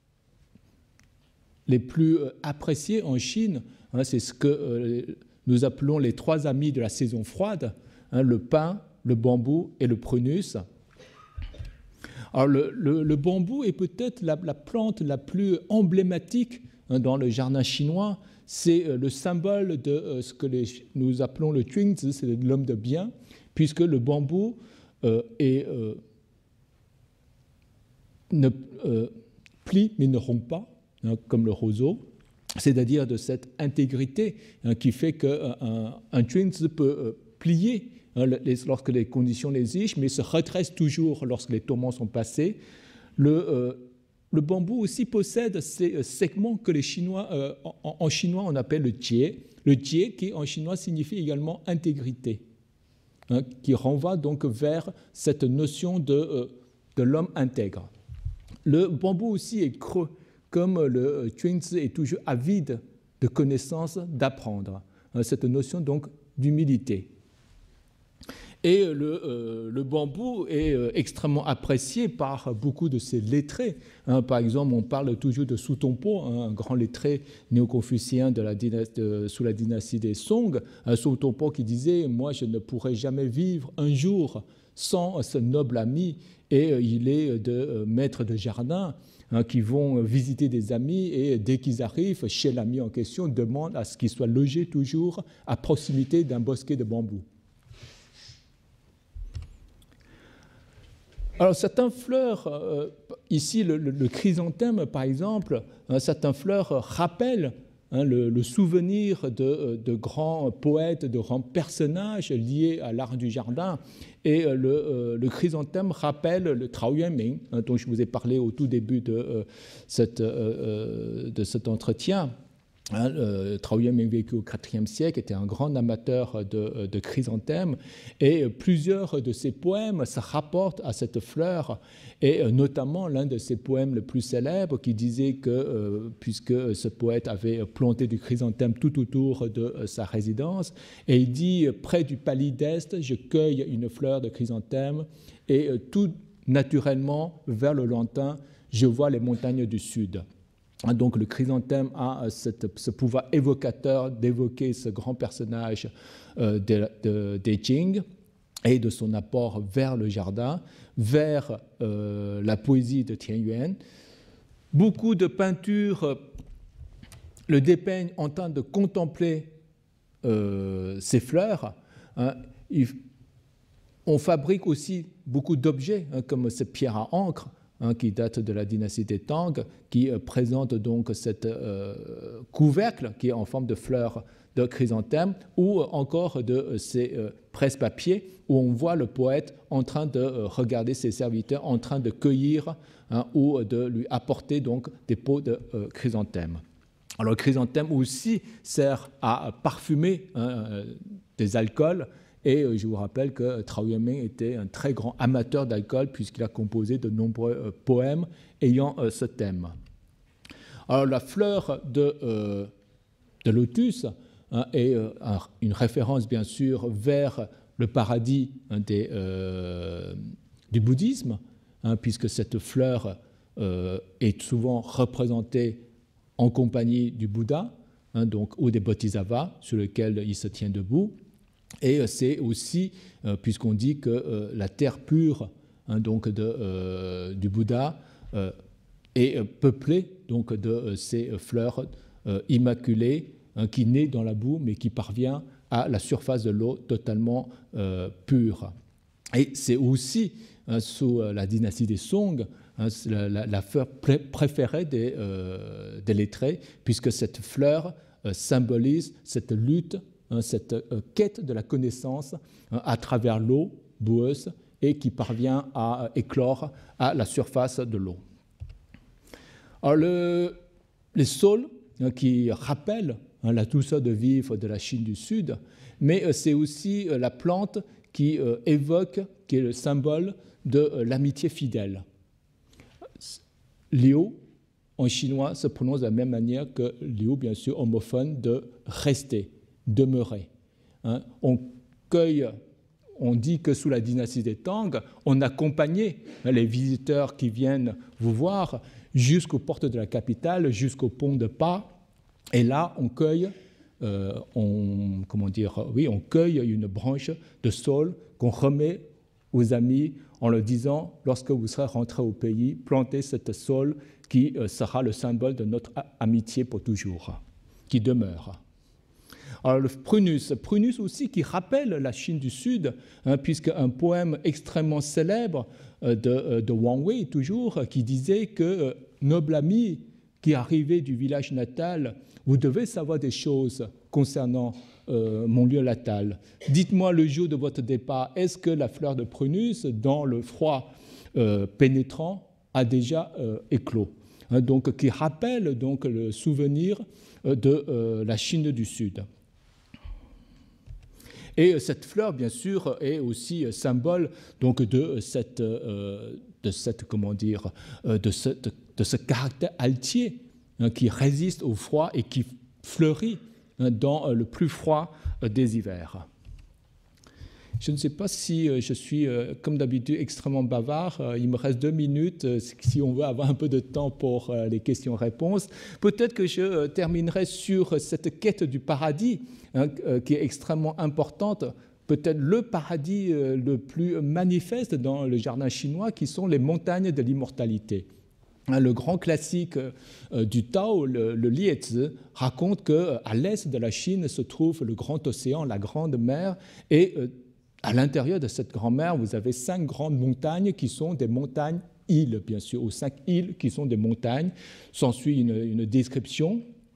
les plus appréciées en Chine, c'est ce que nous appelons les 3 amis de la saison froide, le pin, le bambou et le prunus. Alors le bambou est peut-être la plante la plus emblématique dans le jardin chinois. C'est le symbole de ce que nous appelons le Qingzi, c'est l'homme de bien, puisque le bambou plie mais ne rompt pas, comme le roseau, c'est-à-dire de cette intégrité qui fait qu'un Qingzi peut plier lorsque les conditions l'exigent, mais se redresse toujours lorsque les tourments sont passés. Le bambou aussi possède ces segments que les Chinois, en chinois on appelle le jie. Le jie qui en chinois signifie également intégrité, qui renvoie donc vers cette notion de l'homme intègre. Le bambou aussi est creux, comme le Qingzi est toujours avide de connaissances, d'apprendre. Cette notion donc d'humilité. Et le bambou est extrêmement apprécié par beaucoup de ces lettrés. Par exemple, on parle toujours de Sutompo, un grand lettré néo-confucéen sous la dynastie des Song. Sutompo qui disait « Moi, je ne pourrai jamais vivre un jour sans ce noble ami ». Et il est de maîtres de jardin qui vont visiter des amis et dès qu'ils arrivent chez l'ami en question, demandent à ce qu'ils soient logés toujours à proximité d'un bosquet de bambou. Alors, certaines fleurs, ici le chrysanthème par exemple, certaines fleurs rappellent le souvenir de grands poètes, de grands personnages liés à l'art du jardin. Et le chrysanthème rappelle le Trao Yuanming, dont je vous ai parlé au tout début de cet entretien. Trao Yuanming, vécu au IVe siècle, était un grand amateur de chrysanthèmes et plusieurs de ses poèmes se rapportent à cette fleur et notamment l'un de ses poèmes le plus célèbres qui disait que puisque ce poète avait planté du chrysanthème tout autour de sa résidence et il dit « Près du palis d'Est, je cueille une fleur de chrysanthème et tout naturellement vers le lointain, je vois les montagnes du Sud ». Donc le chrysanthème a ce pouvoir évocateur d'évoquer ce grand personnage des Qing et de son apport vers le jardin, vers la poésie de Tian Yuan. Beaucoup de peintures le dépeignent en train de contempler ces fleurs. On fabrique aussi beaucoup d'objets comme ces pierres à encre, qui date de la dynastie des Tang, qui présente donc cette couvercle qui est en forme de fleurs de chrysanthème, ou encore de ces presse-papiers où on voit le poète en train de regarder ses serviteurs, en train de cueillir ou de lui apporter donc des pots de chrysanthème. Alors le chrysanthème aussi sert à parfumer des alcools. Et je vous rappelle que Trao Yuanming était un très grand amateur d'alcool puisqu'il a composé de nombreux poèmes ayant ce thème. Alors la fleur de lotus est une référence bien sûr vers le paradis du bouddhisme, puisque cette fleur est souvent représentée en compagnie du Bouddha, donc, ou des bodhisattvas sur lesquels il se tient debout. Et c'est aussi, puisqu'on dit que la terre pure donc du Bouddha est peuplée donc, de ces fleurs immaculées qui naît dans la boue mais qui parvient à la surface de l'eau totalement pure. Et c'est aussi, sous la dynastie des Song, la fleur préférée des lettrés, puisque cette fleur symbolise cette lutte, cette quête de la connaissance à travers l'eau boueuse et qui parvient à éclore à la surface de l'eau. Alors les saules qui rappellent la douceur de vivre de la Chine du Sud, mais c'est aussi la plante qui évoque, qui est le symbole de l'amitié fidèle. Liu, en chinois, se prononce de la même manière que Liu, bien sûr, homophone, de rester, demeurer. On dit que sous la dynastie des Tang, on accompagnait les visiteurs qui viennent vous voir jusqu'aux portes de la capitale, jusqu'au pont de Pa, et là on cueille, on cueille une branche de saule qu'on remet aux amis en leur disant, lorsque vous serez rentrés au pays, plantez cette saule qui sera le symbole de notre amitié pour toujours, qui demeure. Alors le prunus aussi qui rappelle la Chine du Sud, puisque un poème extrêmement célèbre de Wang Wei, toujours, qui disait que noble ami qui arrivait du village natal, vous devez savoir des choses concernant mon lieu natal. Dites-moi le jour de votre départ, est-ce que la fleur de prunus, dans le froid pénétrant, a déjà éclos, donc qui rappelle donc le souvenir de la Chine du Sud. Et cette fleur, bien sûr, est aussi symbole donc de ce caractère altier qui résiste au froid et qui fleurit dans le plus froid des hivers. Je ne sais pas si je suis, comme d'habitude, extrêmement bavard. Il me reste 2 minutes si on veut avoir un peu de temps pour les questions-réponses. Peut-être que je terminerai sur cette quête du paradis, hein, qui est extrêmement importante. Peut-être le paradis le plus manifeste dans le jardin chinois, qui sont les montagnes de l'immortalité. Le grand classique du Tao, le Liezi, raconte qu'à l'est de la Chine se trouve le grand océan, la grande mer, et à l'intérieur de cette grande mer, vous avez 5 grandes montagnes qui sont des montagnes-îles, bien sûr, ou 5 îles qui sont des montagnes. S'ensuit une description.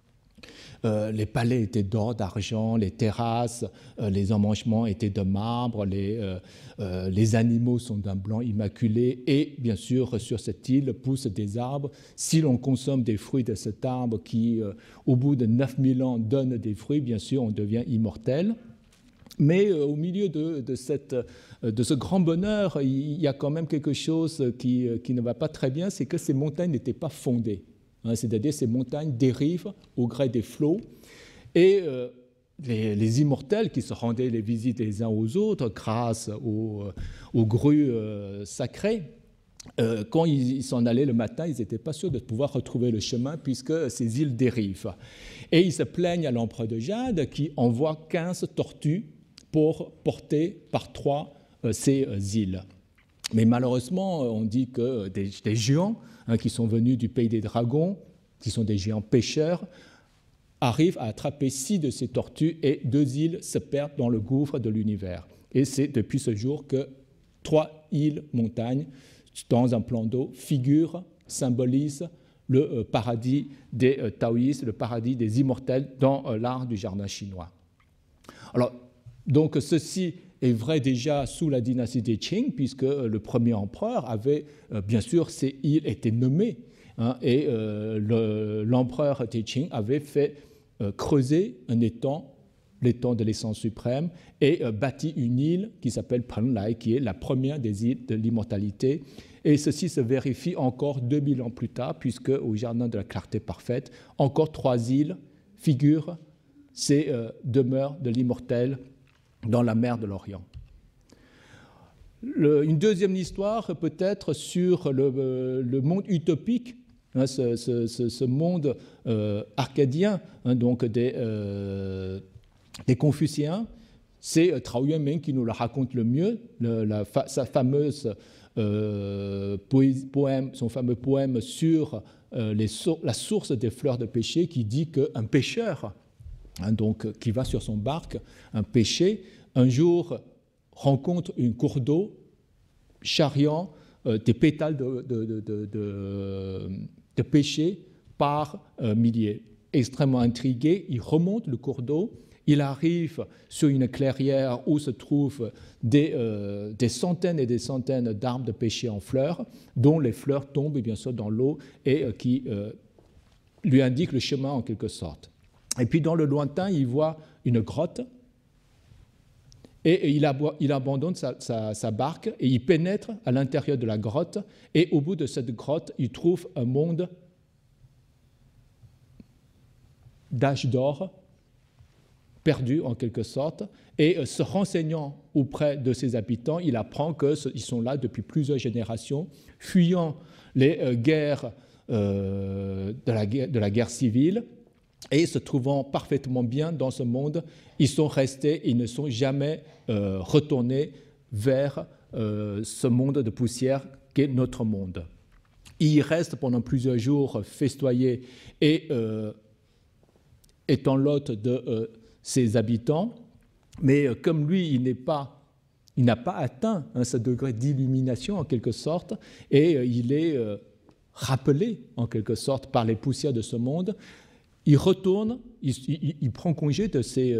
Les palais étaient d'or, d'argent, les terrasses, les emmanchements étaient de marbre, les animaux sont d'un blanc immaculé et bien sûr sur cette île poussent des arbres. Si l'on consomme des fruits de cet arbre qui au bout de 9000 ans donne des fruits, bien sûr on devient immortel. Mais au milieu de ce grand bonheur, il y a quand même quelque chose qui ne va pas très bien, c'est que ces montagnes n'étaient pas fondées. C'est-à-dire ces montagnes dérivent au gré des flots et les immortels qui se rendaient les visites les uns aux autres grâce aux grues sacrées, quand ils s'en allaient le matin, ils n'étaient pas sûrs de pouvoir retrouver le chemin puisque ces îles dérivent. Et ils se plaignent à l'empereur de Jade qui envoie 15 tortues pour porter par 3 ces îles. Mais malheureusement, on dit que des géants qui sont venus du pays des dragons, qui sont des géants pêcheurs, arrivent à attraper 6 de ces tortues et 2 îles se perdent dans le gouffre de l'univers. Et c'est depuis ce jour que 3 îles, montagnes, dans un plan d'eau, symbolisent le paradis des taoïstes, le paradis des immortels dans l'art du jardin chinois. Alors, donc ceci est vrai déjà sous la dynastie des Qing, puisque le premier empereur avait, bien sûr, ces îles étaient nommées, hein, et l'empereur des Qing avait fait creuser un étang, l'étang de l'essence suprême, et bâti une île qui s'appelle Penlai, qui est la première des îles de l'immortalité. Et ceci se vérifie encore 2000 ans plus tard, puisque au jardin de la clarté parfaite, encore 3 îles figurent ces demeures de l'immortel dans la mer de l'Orient. Une deuxième histoire peut-être sur le monde utopique, hein, ce monde arcadien, hein, donc des Confucéens. C'est Trao Yuanming qui nous le raconte le mieux, son fameux poème sur la source des fleurs de péché, qui dit qu'un pêcheur, hein, donc, qui va sur son barque, un pêcher, un jour rencontre une cour d'eau charriant des pétales de péché par milliers. Extrêmement intrigué, il remonte le cours d'eau, il arrive sur une clairière où se trouvent des centaines et des centaines d'arbres de péché en fleurs, dont les fleurs tombent bien sûr dans l'eau et qui lui indiquent le chemin en quelque sorte. Et puis dans le lointain, il voit une grotte et il abandonne sa barque et il pénètre à l'intérieur de la grotte et au bout de cette grotte, il trouve un monde d'âge d'or, perdu en quelque sorte, et se renseignant auprès de ses habitants, il apprend qu'ils sont là depuis plusieurs générations, fuyant les guerres de la guerre civile, et se trouvant parfaitement bien dans ce monde, ils sont restés, ils ne sont jamais retournés vers ce monde de poussière qu'est notre monde. Il y reste pendant plusieurs jours festoyé et étant l'hôte de ses habitants, mais comme lui, il n'a pas atteint ce degré d'illumination en quelque sorte, et il est rappelé en quelque sorte par les poussières de ce monde. Il retourne, il prend congé de ses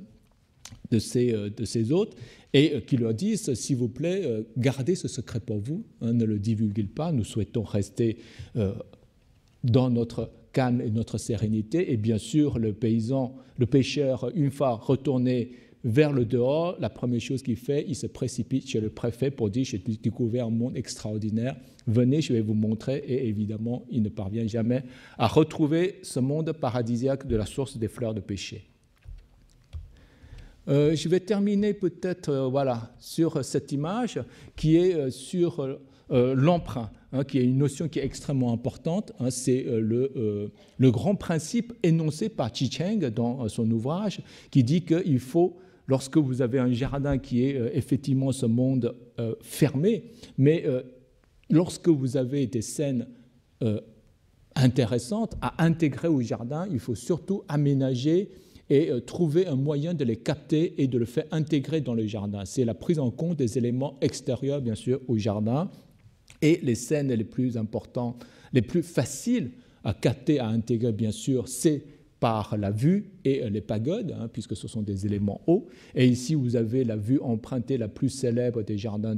hôtes et qui leur disent, s'il vous plaît, gardez ce secret pour vous, hein, ne le divulguez pas, nous souhaitons rester dans notre calme et notre sérénité. Et bien sûr, le pêcheur, une fois retourné vers le dehors, la première chose qu'il fait, il se précipite chez le préfet pour dire « j'ai découvert un monde extraordinaire, venez, je vais vous montrer ». Et évidemment, il ne parvient jamais à retrouver ce monde paradisiaque de la source des fleurs de péché. Je vais terminer peut-être voilà, sur cette image qui est sur l'emprunt, hein, qui est une notion qui est extrêmement importante. Hein, c'est le grand principe énoncé par Chi Cheng dans son ouvrage qui dit qu'il faut, lorsque vous avez un jardin qui est effectivement ce monde fermé, mais lorsque vous avez des scènes intéressantes à intégrer au jardin, il faut surtout aménager et trouver un moyen de les capter et de le faire intégrer dans le jardin. C'est la prise en compte des éléments extérieurs, bien sûr, au jardin. Et les scènes les plus importantes, les plus faciles à capter, à intégrer, bien sûr, c'est par la vue et les pagodes, hein, puisque ce sont des éléments hauts. Et ici, vous avez la vue empruntée la plus célèbre des jardins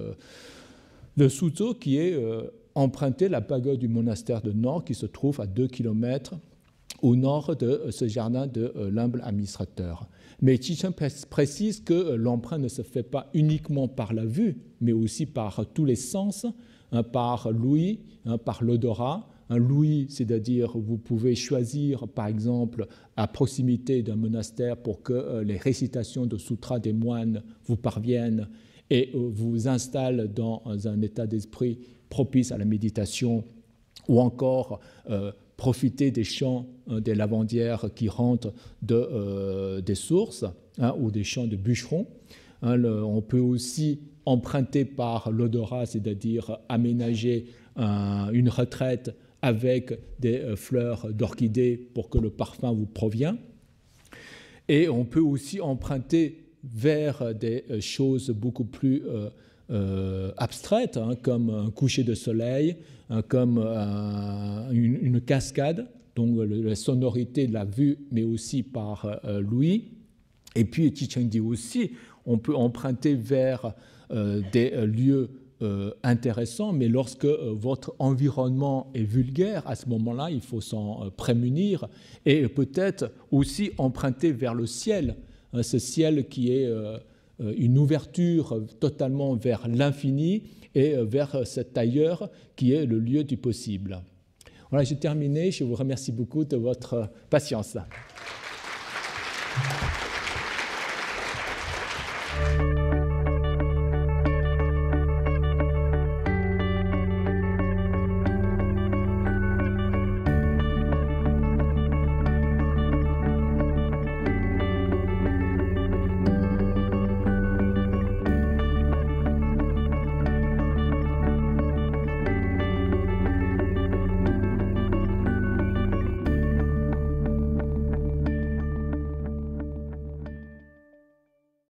de Suzhou, qui est empruntée la pagode du monastère de Nord, qui se trouve à 2 km au nord de ce jardin de l'humble administrateur. Mais Chi Cheng précise que l'emprunt ne se fait pas uniquement par la vue, mais aussi par tous les sens, hein, par l'ouïe, hein, par l'odorat. Un l'ouïe, c'est-à-dire vous pouvez choisir, par exemple, à proximité d'un monastère pour que les récitations de sutras des moines vous parviennent et vous installent dans un état d'esprit propice à la méditation, ou encore profiter des champs des lavandières qui rentrent des sources, hein, ou des champs de bûcherons. Hein, on peut aussi emprunter par l'odorat, c'est-à-dire aménager une retraite avec des fleurs d'orchidées pour que le parfum vous provient. Et on peut aussi emprunter vers des choses beaucoup plus abstraites, hein, comme un coucher de soleil, hein, comme une cascade, donc la sonorité de la vue, mais aussi par l'ouïe. Et puis, Chi Cheng dit aussi, on peut emprunter vers des lieux intéressants, mais lorsque votre environnement est vulgaire, à ce moment-là, il faut s'en prémunir, et peut-être aussi emprunter vers le ciel, hein, ce ciel qui est une ouverture totalement vers l'infini et vers cet ailleurs qui est le lieu du possible. Voilà, j'ai terminé. Je vous remercie beaucoup de votre patience.